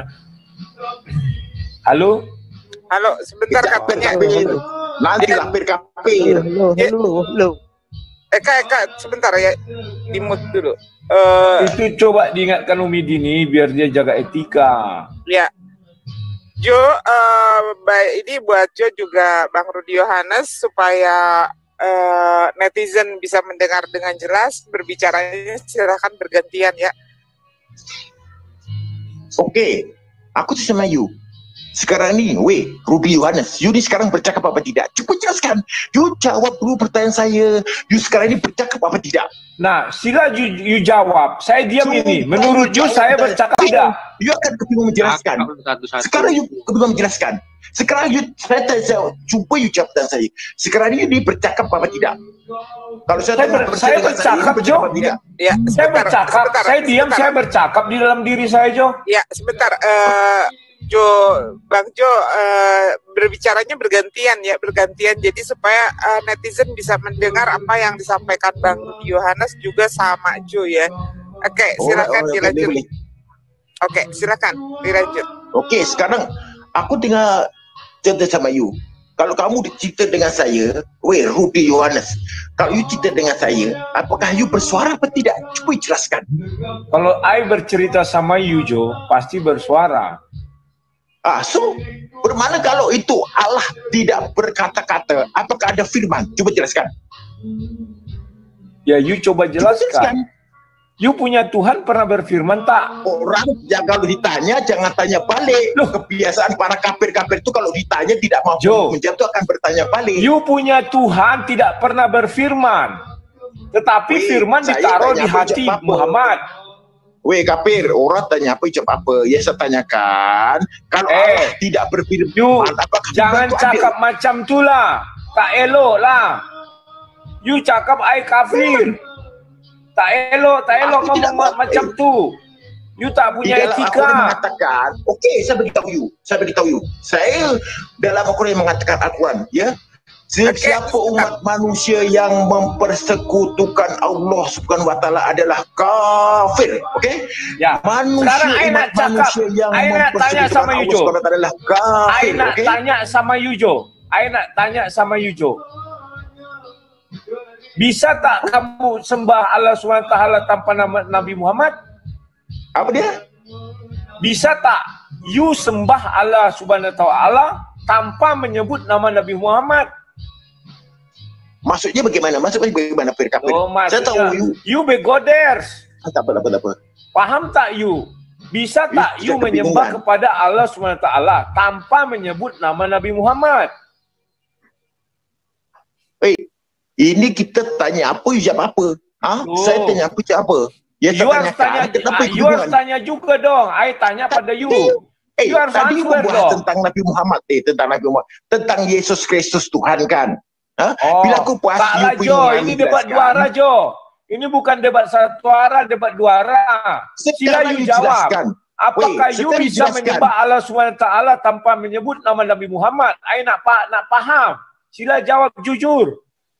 [SPEAKER 3] Halo?
[SPEAKER 4] Halo, sebentar
[SPEAKER 1] Kejap, pir
[SPEAKER 4] katanya.
[SPEAKER 1] kapir. Nanti lah pir kapir.
[SPEAKER 8] Halo, halo, halo.
[SPEAKER 4] Eka, Eka, sebentar ya. Di mute dulu. Eh,
[SPEAKER 3] Itu coba diingatkan Umi Dini biar dia jaga etika.
[SPEAKER 4] ya. Jo, eh, baik ini buat Jo juga Bang Rudi Yohanes supaya eh, netizen bisa mendengar dengan jelas, berbicaranya silakan bergantian ya.
[SPEAKER 1] Okey. Aku tu sama you. Sekarang ni, weh, Ruby Yohanes, you ni sekarang bercakap apa tidak? Cuba jelaskan. You jawab dulu pertanyaan saya. You sekarang ni bercakap apa tidak?
[SPEAKER 3] Nah, sila you, you jawab. Saya diam
[SPEAKER 1] Cuba
[SPEAKER 3] ini. Menurut you,
[SPEAKER 1] jawab
[SPEAKER 3] saya
[SPEAKER 1] dan-
[SPEAKER 3] bercakap tidak.
[SPEAKER 1] You akan kebingungan menjelaskan.
[SPEAKER 8] Satu-satu.
[SPEAKER 1] Sekarang you kebingungan menjelaskan. Sekarang you, saya tanya, saya, cuba you jawab pertanyaan saya. Sekarang ni you bercakap apa tidak? Kalau saya
[SPEAKER 3] Saya
[SPEAKER 1] tanya
[SPEAKER 3] ber-
[SPEAKER 1] pertanyaan
[SPEAKER 3] saya
[SPEAKER 1] saya,
[SPEAKER 3] bercakap,
[SPEAKER 1] you
[SPEAKER 3] Jo.
[SPEAKER 1] apa tidak?
[SPEAKER 4] Ya,
[SPEAKER 3] Saya
[SPEAKER 4] sebentar,
[SPEAKER 3] bercakap.
[SPEAKER 4] sebentar,
[SPEAKER 3] Saya diam,
[SPEAKER 4] sebentar.
[SPEAKER 3] saya bercakap di dalam diri saya, Jo.
[SPEAKER 4] Ya, sebentar. eh Jo, Bang Jo, eh, berbicaranya bergantian ya, bergantian. Jadi supaya eh, netizen bisa mendengar apa yang disampaikan Bang Yohanes juga sama Jo ya. Oke,
[SPEAKER 1] Oh,
[SPEAKER 4] silakan
[SPEAKER 1] oh,
[SPEAKER 4] dilanjut.
[SPEAKER 1] boleh, boleh.
[SPEAKER 4] Oke, silakan dilanjut.
[SPEAKER 1] Okey, sekarang aku tengah cerita sama you. Kalau kamu cerita dengan saya, weh, Ruby Yohanes, kalau you cerita dengan saya, apakah you bersuara atau tidak? Cuba jelaskan.
[SPEAKER 3] Kalau I bercerita sama you, Jo, pasti bersuara.
[SPEAKER 1] Ah, so, bermakna kalau itu Allah tidak berkata-kata, apakah ada firman? Cuba jelaskan.
[SPEAKER 3] Ya, you coba
[SPEAKER 1] Cuba jelaskan.
[SPEAKER 3] jelaskan. You punya Tuhan pernah berfirman tak?
[SPEAKER 1] Orang yang kalau ditanya, jangan tanya balik.
[SPEAKER 3] Loh.
[SPEAKER 1] Kebiasaan para kafir-kafir itu kalau ditanya tidak mampu
[SPEAKER 3] Jo.
[SPEAKER 1] menjawab itu akan bertanya balik.
[SPEAKER 3] You punya Tuhan tidak pernah berfirman. Tetapi
[SPEAKER 1] Wih,
[SPEAKER 3] firman
[SPEAKER 1] saya
[SPEAKER 3] ditaruh
[SPEAKER 1] tanya
[SPEAKER 3] di
[SPEAKER 1] apa,
[SPEAKER 3] hati
[SPEAKER 1] jawab apa?
[SPEAKER 3] Muhammad.
[SPEAKER 1] Weh kafir, orang tanya apa, jawab apa? Ya saya tanyakan, kalau
[SPEAKER 3] Eh,
[SPEAKER 1] Allah tidak berfirman,
[SPEAKER 3] You
[SPEAKER 1] apakah
[SPEAKER 3] jangan
[SPEAKER 1] firman itu
[SPEAKER 3] cakap
[SPEAKER 1] adil?
[SPEAKER 3] macam tu lah. Tak elok lah. You cakap I kafir. Tak elok, tak elok
[SPEAKER 1] Aku tidak
[SPEAKER 3] ngomong
[SPEAKER 1] mau,
[SPEAKER 3] macam tu. You tak
[SPEAKER 1] Di
[SPEAKER 3] punya
[SPEAKER 1] dalam Al-Quran
[SPEAKER 3] etika.
[SPEAKER 1] mengatakan, okey saya beritahu you, saya beritahu you. Saya dalam Al-Quran mengatakan Al-Quran, ya. Sesiapa
[SPEAKER 4] Okey,
[SPEAKER 1] umat manusia yang mempersekutukan Allah Subhanahu Wa Taala adalah kafir, okey?
[SPEAKER 3] Ya.
[SPEAKER 1] Manusia
[SPEAKER 3] Sekarang I
[SPEAKER 1] umat
[SPEAKER 3] nak cakap,
[SPEAKER 1] manusia yang
[SPEAKER 3] I nak tanya
[SPEAKER 1] mempersekutukan
[SPEAKER 3] sama you,
[SPEAKER 1] Allah
[SPEAKER 3] Jo.
[SPEAKER 1] Subhanahu Wa Taala adalah
[SPEAKER 3] I
[SPEAKER 1] kafir,
[SPEAKER 3] nak
[SPEAKER 1] okey?
[SPEAKER 3] tanya sama you, Jo. I nak tanya sama you, Jo. Bisa tak kamu sembah Allah subhanahu wa taala tanpa nama Nabi Muhammad?
[SPEAKER 1] Apa dia?
[SPEAKER 3] Bisa tak you sembah Allah subhanahu wa taala tanpa menyebut nama Nabi Muhammad?
[SPEAKER 1] Maksudnya bagaimana? Maksudnya bagaimana kafir kafir?
[SPEAKER 3] Oh,
[SPEAKER 1] Saya tahu
[SPEAKER 3] maksudnya,
[SPEAKER 1] you.
[SPEAKER 3] you begoders.
[SPEAKER 1] Ah, tak apa, tak apa, tak apa.
[SPEAKER 3] Paham tak you? Bisa tak
[SPEAKER 1] You
[SPEAKER 3] you
[SPEAKER 1] sudah
[SPEAKER 3] menyembah
[SPEAKER 1] kebingungan.
[SPEAKER 3] kepada Allah subhanahu wa taala tanpa menyebut nama Nabi Muhammad?
[SPEAKER 1] Eh, ini kita tanya apa, you jawab apa? Ha?
[SPEAKER 3] Oh.
[SPEAKER 1] Saya tanya apa, jawab apa? Ya,
[SPEAKER 3] You
[SPEAKER 1] saya
[SPEAKER 3] harus tanya,
[SPEAKER 1] tanyakan. Kenapa
[SPEAKER 3] ah, you harus tanya juga dong. I tanya pada you.
[SPEAKER 1] Eh,
[SPEAKER 3] You harus
[SPEAKER 1] tadi you
[SPEAKER 3] answer
[SPEAKER 1] membahas
[SPEAKER 3] dong.
[SPEAKER 1] tentang Nabi Muhammad, eh, tentang Nabi Muhammad, tentang Yesus Kristus Tuhan kan? Ha?
[SPEAKER 3] Oh,
[SPEAKER 1] Bila aku puas, you
[SPEAKER 3] taklah
[SPEAKER 1] punya
[SPEAKER 3] Jo,
[SPEAKER 1] orang
[SPEAKER 3] ini
[SPEAKER 1] jelaskan.
[SPEAKER 3] debat dua arah Jo. Ini bukan debat satu arah, debat dua arah. Sila
[SPEAKER 1] Sekarang
[SPEAKER 3] you
[SPEAKER 1] you
[SPEAKER 3] jawab.
[SPEAKER 1] jelaskan.
[SPEAKER 3] Apakah
[SPEAKER 1] Wait,
[SPEAKER 3] you
[SPEAKER 1] sekarang
[SPEAKER 3] bisa
[SPEAKER 1] jelaskan.
[SPEAKER 3] menyembah Allah subhanahu wa taala tanpa menyebut nama Nabi Muhammad? I nak pa nak faham. Sila jawab jujur.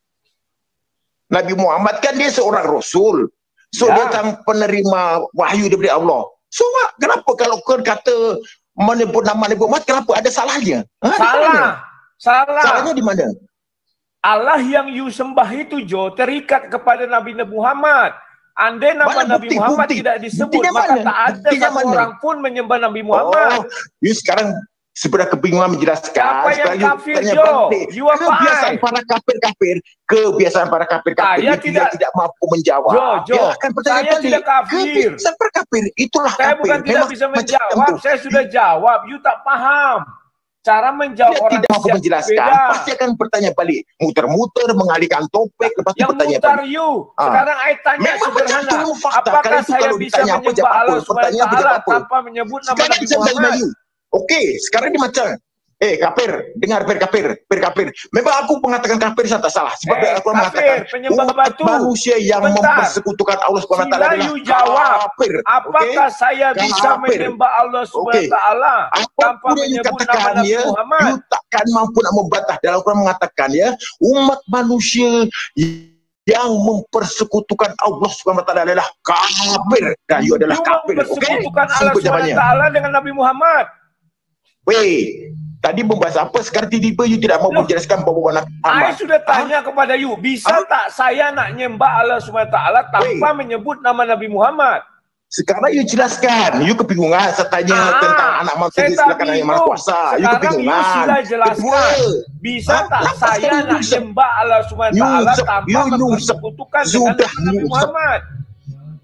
[SPEAKER 1] Nabi Muhammad kan dia seorang Rasul. So
[SPEAKER 3] Ya.
[SPEAKER 1] dia kan penerima wahyu daripada Allah. So kenapa kalau kau kata menyebut nama Nabi Muhammad, kenapa ada salahnya? Ha, di mana?
[SPEAKER 3] Salah. Salah.
[SPEAKER 1] Salahnya di mana?
[SPEAKER 3] Allah yang you sembah itu Jo terikat kepada Nabi Muhammad. Andai nama
[SPEAKER 1] Mana
[SPEAKER 3] Nabi
[SPEAKER 1] bukti,
[SPEAKER 3] Muhammad
[SPEAKER 1] bukti?
[SPEAKER 3] tidak disebut,
[SPEAKER 1] Buktinya
[SPEAKER 3] maka
[SPEAKER 1] mana?
[SPEAKER 3] tak ada
[SPEAKER 1] Buktinya
[SPEAKER 3] satu
[SPEAKER 1] mana?
[SPEAKER 3] orang pun menyembah Nabi Muhammad.
[SPEAKER 1] Oh, you sekarang sebenarnya kebingungan menjelaskan.
[SPEAKER 3] Siapa yang
[SPEAKER 1] Sekarang you
[SPEAKER 3] kafir,
[SPEAKER 1] tanya
[SPEAKER 3] Jo?
[SPEAKER 1] balik.
[SPEAKER 3] You apa?
[SPEAKER 1] Kebiasaan para kafir-kafir, kebiasaan para kafir-kafir
[SPEAKER 3] Saya
[SPEAKER 1] dia tidak,
[SPEAKER 3] tidak-
[SPEAKER 1] tidak mampu menjawab.
[SPEAKER 3] Jo, Jo,
[SPEAKER 1] Dia akan bertanya
[SPEAKER 3] saya
[SPEAKER 1] balik.
[SPEAKER 3] tidak kafir.
[SPEAKER 1] Kebiasaan para kafir, itulah
[SPEAKER 3] Saya
[SPEAKER 1] kafir.
[SPEAKER 3] bukan tidak
[SPEAKER 1] Memang
[SPEAKER 3] bisa
[SPEAKER 1] macam
[SPEAKER 3] menjawab,
[SPEAKER 1] tu.
[SPEAKER 3] saya sudah jawab. You tak paham. Cara menjawab
[SPEAKER 1] Dia
[SPEAKER 3] orang
[SPEAKER 1] tidak mampu
[SPEAKER 3] siap
[SPEAKER 1] menjelaskan,
[SPEAKER 3] beda.
[SPEAKER 1] pasti akan bertanya balik. Muter-muter, mengalihkan topik, lepas itu
[SPEAKER 3] Yang
[SPEAKER 1] bertanya
[SPEAKER 3] mutar
[SPEAKER 1] balik.
[SPEAKER 3] you.
[SPEAKER 1] Ah.
[SPEAKER 3] Sekarang I tanya
[SPEAKER 1] Memang macam
[SPEAKER 3] sederhana.
[SPEAKER 1] tu ilmu fakta.
[SPEAKER 3] Apakah
[SPEAKER 1] Kalau itu
[SPEAKER 3] saya
[SPEAKER 1] kalau
[SPEAKER 3] bisa
[SPEAKER 1] ditanya apa,
[SPEAKER 3] menyembah
[SPEAKER 1] jawab apa.
[SPEAKER 3] Allah subhanahu wa
[SPEAKER 1] Pertanyaan
[SPEAKER 3] taala
[SPEAKER 1] jawab apa.
[SPEAKER 3] tanpa menyebut nama
[SPEAKER 1] Sekarang
[SPEAKER 3] Nabi
[SPEAKER 1] saya bertanya
[SPEAKER 3] Muhammad?
[SPEAKER 1] you. Okey, sekarang ni macam eh kafir, dengar kafir kafir, kafir kafir. Memang aku mengatakan kafir saya tak salah sebab
[SPEAKER 3] Eh,
[SPEAKER 1] aku
[SPEAKER 3] kafir,
[SPEAKER 1] mengatakan
[SPEAKER 3] penyembah
[SPEAKER 1] umat
[SPEAKER 3] batu.
[SPEAKER 1] manusia yang
[SPEAKER 3] Sebentar.
[SPEAKER 1] mempersekutukan Allah Subhanahu Wa Taala
[SPEAKER 3] Sila
[SPEAKER 1] adalah
[SPEAKER 3] you jawab.
[SPEAKER 1] kafir.
[SPEAKER 3] Apakah
[SPEAKER 1] Okey?
[SPEAKER 3] saya bisa
[SPEAKER 1] Kafir.
[SPEAKER 3] menyembah Allah subhanahu
[SPEAKER 1] Okey.
[SPEAKER 3] wa taala tanpa
[SPEAKER 1] Apapun yang you
[SPEAKER 3] menyebut nama
[SPEAKER 1] katakan
[SPEAKER 3] Nabi
[SPEAKER 1] ya,
[SPEAKER 3] Muhammad?
[SPEAKER 1] you takkan mampu nak membantah. Dalam Al-Quran mengatakan ya, umat manusia yang mempersekutukan Allah Subhanahu Wa Taala adalah kafir dan you adalah
[SPEAKER 3] You
[SPEAKER 1] kafir. Okey?
[SPEAKER 3] mempersekutukan Allah
[SPEAKER 1] Simple
[SPEAKER 3] subhanahu
[SPEAKER 1] jawabannya.
[SPEAKER 3] wa taala dengan Nabi Muhammad.
[SPEAKER 1] Weh, tadi membahas apa? Sekarang tiba-tiba you tidak mahu
[SPEAKER 3] Loh.
[SPEAKER 1] menjelaskan bahawa Nabi
[SPEAKER 3] I
[SPEAKER 1] Muhammad.
[SPEAKER 3] sudah tanya kepada you, bisa
[SPEAKER 1] Ah?
[SPEAKER 3] tak saya nak nyembah Allah subhanahu wa taala tanpa menyebut nama Nabi Muhammad?
[SPEAKER 1] Sekarang you jelaskan. You kebingungan. Saya tanya
[SPEAKER 3] Ah,
[SPEAKER 1] tentang anak manusia
[SPEAKER 3] saya
[SPEAKER 1] di
[SPEAKER 3] tak
[SPEAKER 1] sebelah kanan yang maha
[SPEAKER 3] bingung.
[SPEAKER 1] kuasa. You
[SPEAKER 3] Sekarang
[SPEAKER 1] kebingungan.
[SPEAKER 3] you sila jelaskan.
[SPEAKER 1] Kedua,
[SPEAKER 3] Bisa
[SPEAKER 1] Ah,
[SPEAKER 3] tak
[SPEAKER 1] kenapa
[SPEAKER 3] saya
[SPEAKER 1] sekarang
[SPEAKER 3] nak
[SPEAKER 1] you se-
[SPEAKER 3] nyembah Allah subhanahu wa taala
[SPEAKER 1] you se-
[SPEAKER 3] tanpa
[SPEAKER 1] you- you se-
[SPEAKER 3] mempersekutukan dengan
[SPEAKER 1] sudah
[SPEAKER 3] nama Nabi
[SPEAKER 1] you se-
[SPEAKER 3] Muhammad?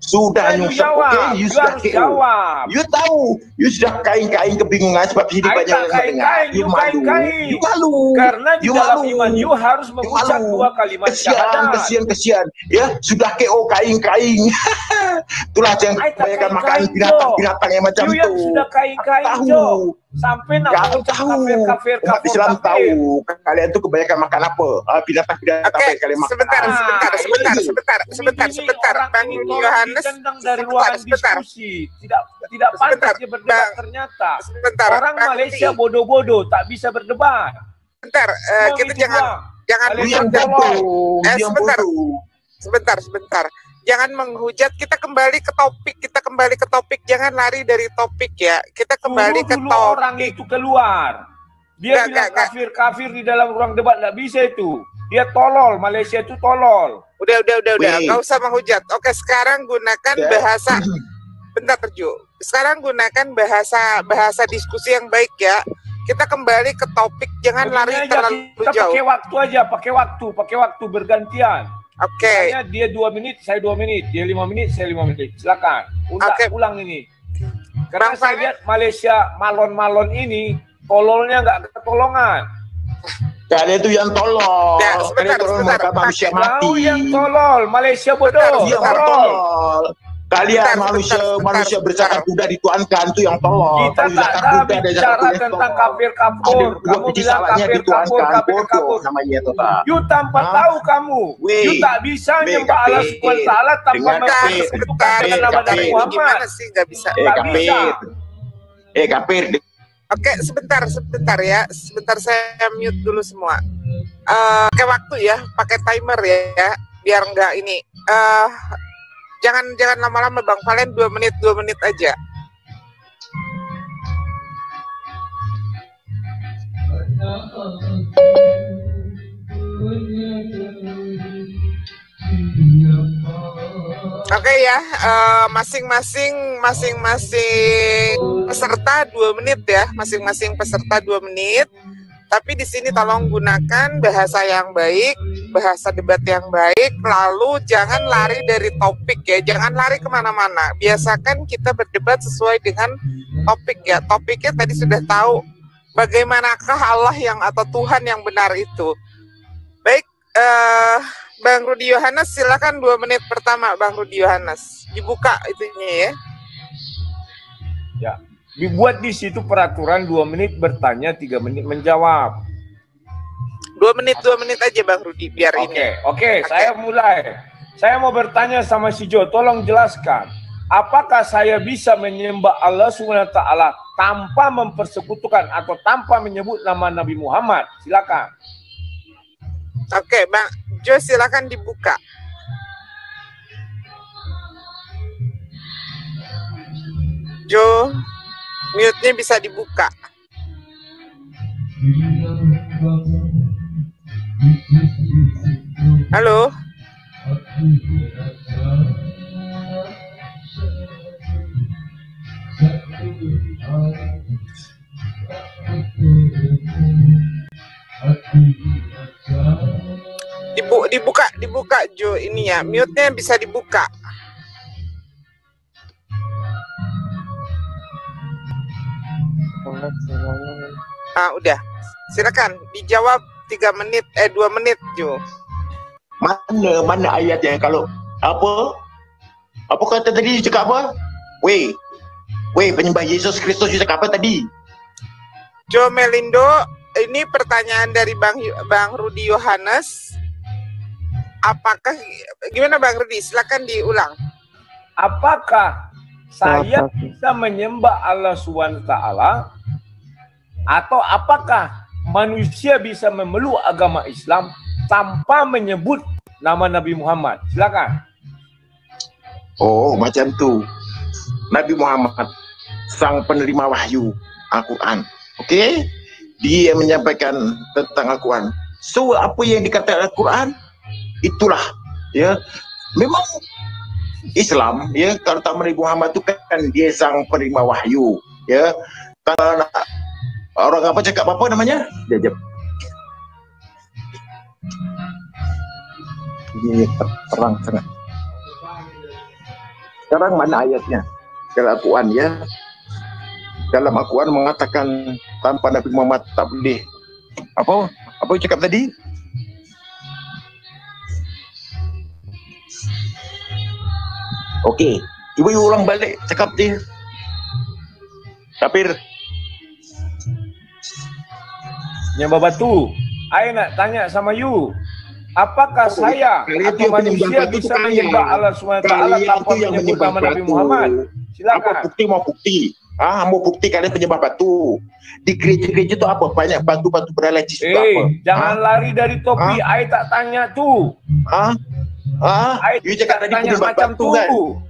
[SPEAKER 1] sudah
[SPEAKER 2] You
[SPEAKER 1] nyungsep,
[SPEAKER 2] jawab,
[SPEAKER 1] oke, you
[SPEAKER 2] you
[SPEAKER 1] sudah
[SPEAKER 2] harus
[SPEAKER 1] K O.
[SPEAKER 2] jawab.
[SPEAKER 1] You tahu, you sudah kain-kain kebingungan sebab sini
[SPEAKER 2] I
[SPEAKER 1] banyak
[SPEAKER 2] tak
[SPEAKER 1] yang mendengar.
[SPEAKER 2] kain-kain,
[SPEAKER 1] You
[SPEAKER 2] you
[SPEAKER 1] malu,
[SPEAKER 2] kain-kain.
[SPEAKER 1] you malu,
[SPEAKER 2] Karena di
[SPEAKER 1] you
[SPEAKER 2] dalam
[SPEAKER 1] malu,
[SPEAKER 2] iman you harus
[SPEAKER 1] you
[SPEAKER 2] mengucap
[SPEAKER 1] malu.
[SPEAKER 2] dua kalimat
[SPEAKER 1] Kesian,
[SPEAKER 2] syahadat.
[SPEAKER 1] kesian, kesian. Ya, sudah K O kain-kain. Itulah yang
[SPEAKER 2] I tak
[SPEAKER 1] kebanyakan makan
[SPEAKER 2] kain-kain, Jo.
[SPEAKER 1] binatang-binatang yang macam
[SPEAKER 2] You yang
[SPEAKER 1] tu.
[SPEAKER 2] sudah kain-kain,
[SPEAKER 1] Tahu.
[SPEAKER 2] Jo. Sampai nak
[SPEAKER 1] Kau
[SPEAKER 2] mengucap
[SPEAKER 1] tahu,
[SPEAKER 2] kafir-kafir,
[SPEAKER 1] umat
[SPEAKER 2] kafir,
[SPEAKER 1] Islam
[SPEAKER 2] kafir.
[SPEAKER 1] tahu kalian tu kebanyakan makan apa? Ah, binatang-binatang
[SPEAKER 4] Oke,
[SPEAKER 1] apa yang kalian makan?
[SPEAKER 4] sebentar,
[SPEAKER 2] Ah,
[SPEAKER 4] sebentar,
[SPEAKER 1] itu
[SPEAKER 4] sebentar,
[SPEAKER 1] lagi.
[SPEAKER 4] sebentar, sebentar,
[SPEAKER 2] Ini
[SPEAKER 4] sebentar,
[SPEAKER 2] orang
[SPEAKER 4] Bang
[SPEAKER 2] ini
[SPEAKER 4] Rudi
[SPEAKER 2] tolong
[SPEAKER 4] Yohanes,
[SPEAKER 2] ditendang dari
[SPEAKER 4] sebentar,
[SPEAKER 2] ruangan
[SPEAKER 4] sebentar,
[SPEAKER 2] diskusi. Tidak tidak pantas
[SPEAKER 4] Sebentar,
[SPEAKER 2] dia berdebat
[SPEAKER 4] Bang.
[SPEAKER 2] ternyata.
[SPEAKER 4] sebentar,
[SPEAKER 2] Orang
[SPEAKER 4] Bang
[SPEAKER 2] Malaysia
[SPEAKER 4] Rudi,
[SPEAKER 2] bodoh-bodoh tak bisa berdebat.
[SPEAKER 4] sebentar, eh,
[SPEAKER 2] Semua
[SPEAKER 4] kita
[SPEAKER 2] itu
[SPEAKER 4] jangan,
[SPEAKER 2] doang.
[SPEAKER 4] jangan
[SPEAKER 1] Lu
[SPEAKER 2] Kalian
[SPEAKER 1] yang
[SPEAKER 4] menghujat,
[SPEAKER 2] tolong.
[SPEAKER 1] bodoh,
[SPEAKER 4] eh,
[SPEAKER 1] yang
[SPEAKER 4] sebentar,
[SPEAKER 1] bodoh.
[SPEAKER 4] sebentar, sebentar, jangan menghujat, kita kembali ke topik, kita kembali ke topik, jangan lari dari topik ya, kita kembali
[SPEAKER 2] Suruh
[SPEAKER 4] ke
[SPEAKER 2] dulu orang
[SPEAKER 4] topik.
[SPEAKER 2] itu keluar. Dia
[SPEAKER 4] Nggak,
[SPEAKER 2] bilang
[SPEAKER 4] nggak, nggak.
[SPEAKER 2] kafir-kafir di dalam ruang debat, nggak bisa itu. Dia tolol, Malaysia itu tolol.
[SPEAKER 4] Udah, udah, udah, udah,
[SPEAKER 1] Wait.
[SPEAKER 4] nggak usah menghujat. Oke, sekarang gunakan
[SPEAKER 1] Ya.
[SPEAKER 4] bahasa, bentar Ju. Sekarang gunakan bahasa bahasa diskusi yang baik ya. Kita kembali ke topik, jangan lari
[SPEAKER 2] Begini aja,
[SPEAKER 4] terlalu
[SPEAKER 2] kita
[SPEAKER 4] jauh.
[SPEAKER 2] pakai waktu aja, pakai waktu, pakai waktu bergantian.
[SPEAKER 4] Oke,
[SPEAKER 2] Misalnya dia dua menit, saya dua menit, dia lima menit, saya lima menit. Silakan, ulang,
[SPEAKER 4] Oke.
[SPEAKER 2] ulang ini. Karena
[SPEAKER 4] Bang
[SPEAKER 2] saya
[SPEAKER 4] Fahmi.
[SPEAKER 2] lihat Malaysia malon-malon ini tololnya nggak ketolongan.
[SPEAKER 1] Kalian tu yang tolol.
[SPEAKER 4] Ya, sebentar,
[SPEAKER 1] Kalian tolol
[SPEAKER 4] sebentar.
[SPEAKER 1] mereka manusia mati.
[SPEAKER 2] Tahu yang tolol, Malaysia bodoh,
[SPEAKER 4] Bentar,
[SPEAKER 1] Dia
[SPEAKER 4] sebentar.
[SPEAKER 1] yang
[SPEAKER 2] tolol.
[SPEAKER 1] tolol. Kalian
[SPEAKER 4] Sebentar,
[SPEAKER 1] manusia
[SPEAKER 4] sebentar,
[SPEAKER 1] manusia
[SPEAKER 4] sebentar.
[SPEAKER 1] bercakap sudah dituankan tu yang tolol.
[SPEAKER 2] Kita
[SPEAKER 1] Kalau
[SPEAKER 2] tak
[SPEAKER 1] zakat
[SPEAKER 2] ada
[SPEAKER 1] Buddha ada zakat
[SPEAKER 2] bicara
[SPEAKER 1] Buddha yang
[SPEAKER 2] tentang
[SPEAKER 1] tolol.
[SPEAKER 2] kafir
[SPEAKER 1] Ada
[SPEAKER 2] kafur.
[SPEAKER 1] dua
[SPEAKER 2] Kamu
[SPEAKER 1] biji
[SPEAKER 2] bilang
[SPEAKER 1] salahnya
[SPEAKER 2] kafir kafur,
[SPEAKER 1] dituankan.
[SPEAKER 2] kafir
[SPEAKER 1] Bodoh
[SPEAKER 2] kafur.
[SPEAKER 1] namanya tu tak.
[SPEAKER 2] You tanpa
[SPEAKER 1] Hah?
[SPEAKER 2] tahu kamu.
[SPEAKER 1] Weh,
[SPEAKER 2] You tak bisa
[SPEAKER 1] weh,
[SPEAKER 2] menyembah Allah
[SPEAKER 1] kafir.
[SPEAKER 2] subhanahu wa taala tanpa
[SPEAKER 1] Dengar,
[SPEAKER 4] bentar,
[SPEAKER 1] kafir.
[SPEAKER 2] mempersekutukan
[SPEAKER 4] sebentar,
[SPEAKER 2] dengan
[SPEAKER 1] Eh,
[SPEAKER 2] nama Nabi
[SPEAKER 1] kafir.
[SPEAKER 2] Muhammad.
[SPEAKER 4] gimana sih nggak bisa?
[SPEAKER 1] Eh
[SPEAKER 2] Tak
[SPEAKER 1] kafir.
[SPEAKER 2] bisa.
[SPEAKER 1] Eh kafir.
[SPEAKER 4] Oke, sebentar, sebentar ya, sebentar saya mute dulu semua. Eh, pakai waktu ya, pakai timer ya, biar nggak ini. Eh, jangan jangan lama-lama Bang Valen, dua menit dua menit aja. Oke ya, eh, masing-masing masing-masing peserta dua menit ya, masing-masing peserta dua menit. Tapi di sini tolong gunakan bahasa yang baik, bahasa debat yang baik. Lalu jangan lari dari topik ya, jangan lari kemana-mana. Biasakan kita berdebat sesuai dengan topik ya. Topiknya tadi sudah tahu bagaimanakah Allah yang atau Tuhan yang benar itu. Baik, eh, Bang Rudi Yohanes, silakan dua menit pertama, Bang Rudi Yohanes. Dibuka itunya ya.
[SPEAKER 2] Ya. Dibuat di situ peraturan dua menit bertanya, tiga menit menjawab.
[SPEAKER 4] Dua menit, dua menit aja Bang Rudi, biar
[SPEAKER 2] Oke,
[SPEAKER 4] ini.
[SPEAKER 2] oke, saya mulai. Saya mau bertanya sama si Jo, tolong jelaskan. Apakah saya bisa menyembah Allah subhanahu wa taala tanpa mempersekutukan atau tanpa menyebut nama Nabi Muhammad? Silakan.
[SPEAKER 4] Oke, Bang Jo, silakan dibuka. Jo, mute-nya bisa dibuka. Halo? Dibu dibuka, dibuka Jo, ini ya, mute-nya bisa dibuka. Ah, udah. Silakan dijawab tiga menit, eh dua menit Jo.
[SPEAKER 1] Mana mana ayatnya kalau apa? Apa kata tadi you cakap apa? Weh. Weh, penyembah Yesus Kristus you cakap apa tadi?
[SPEAKER 4] Jo Melindo, ini pertanyaan dari Bang Bang Rudi Yohanes. Apakah gimana Bang Rudi? Silakan diulang.
[SPEAKER 2] Apakah saya bisa menyembah Allah subhanahu wa taala atau apakah manusia bisa memeluk agama Islam tanpa menyebut nama Nabi Muhammad? Silakan.
[SPEAKER 1] Oh, macam tu. Nabi Muhammad sang penerima wahyu Al-Quran. Okey? Dia menyampaikan tentang Al-Quran. So, apa yang dikatakan Al-Quran, itulah. Ya. Memang Islam, ya, kalau tak Nabi Muhammad tu kan dia sang penerima wahyu. Ya. Kalau nak, orang apa cakap apa namanya? Dia jap. Ini terang sangat. Sekarang mana ayatnya? Dalam Al-Quran ya. Dalam Al-Quran mengatakan tanpa Nabi Muhammad tak boleh. Apa? Apa yang cakap tadi? Okey. Cuba you ulang balik cakap dia. Kafir.
[SPEAKER 2] Menyembah batu. I nak tanya sama you. Apakah
[SPEAKER 1] Oh,
[SPEAKER 2] saya
[SPEAKER 1] kalian
[SPEAKER 2] atau
[SPEAKER 1] tu yang
[SPEAKER 2] manusia
[SPEAKER 1] penyembah batu
[SPEAKER 2] bisa
[SPEAKER 1] tu kalian.
[SPEAKER 2] menyembah Allah subhanahu wa taala
[SPEAKER 1] Kalian
[SPEAKER 2] tanpa
[SPEAKER 1] tu yang
[SPEAKER 2] menyebut
[SPEAKER 1] menyembah
[SPEAKER 2] nama Nabi
[SPEAKER 1] batu.
[SPEAKER 2] Muhammad?
[SPEAKER 1] Apa
[SPEAKER 2] Silakan.
[SPEAKER 1] bukti mau bukti? Ah, mau bukti kalian penyembah batu. Di gereja-gereja tu apa? Banyak batu-batu berelektris tu apa?
[SPEAKER 2] Eh, jangan lari dari topi. I tak tanya tu.
[SPEAKER 1] Ah? Ah?
[SPEAKER 2] I
[SPEAKER 1] You
[SPEAKER 2] tak
[SPEAKER 1] cakap tadi
[SPEAKER 2] tanya
[SPEAKER 1] penyembah
[SPEAKER 2] macam
[SPEAKER 1] batu
[SPEAKER 2] tu.
[SPEAKER 1] kan?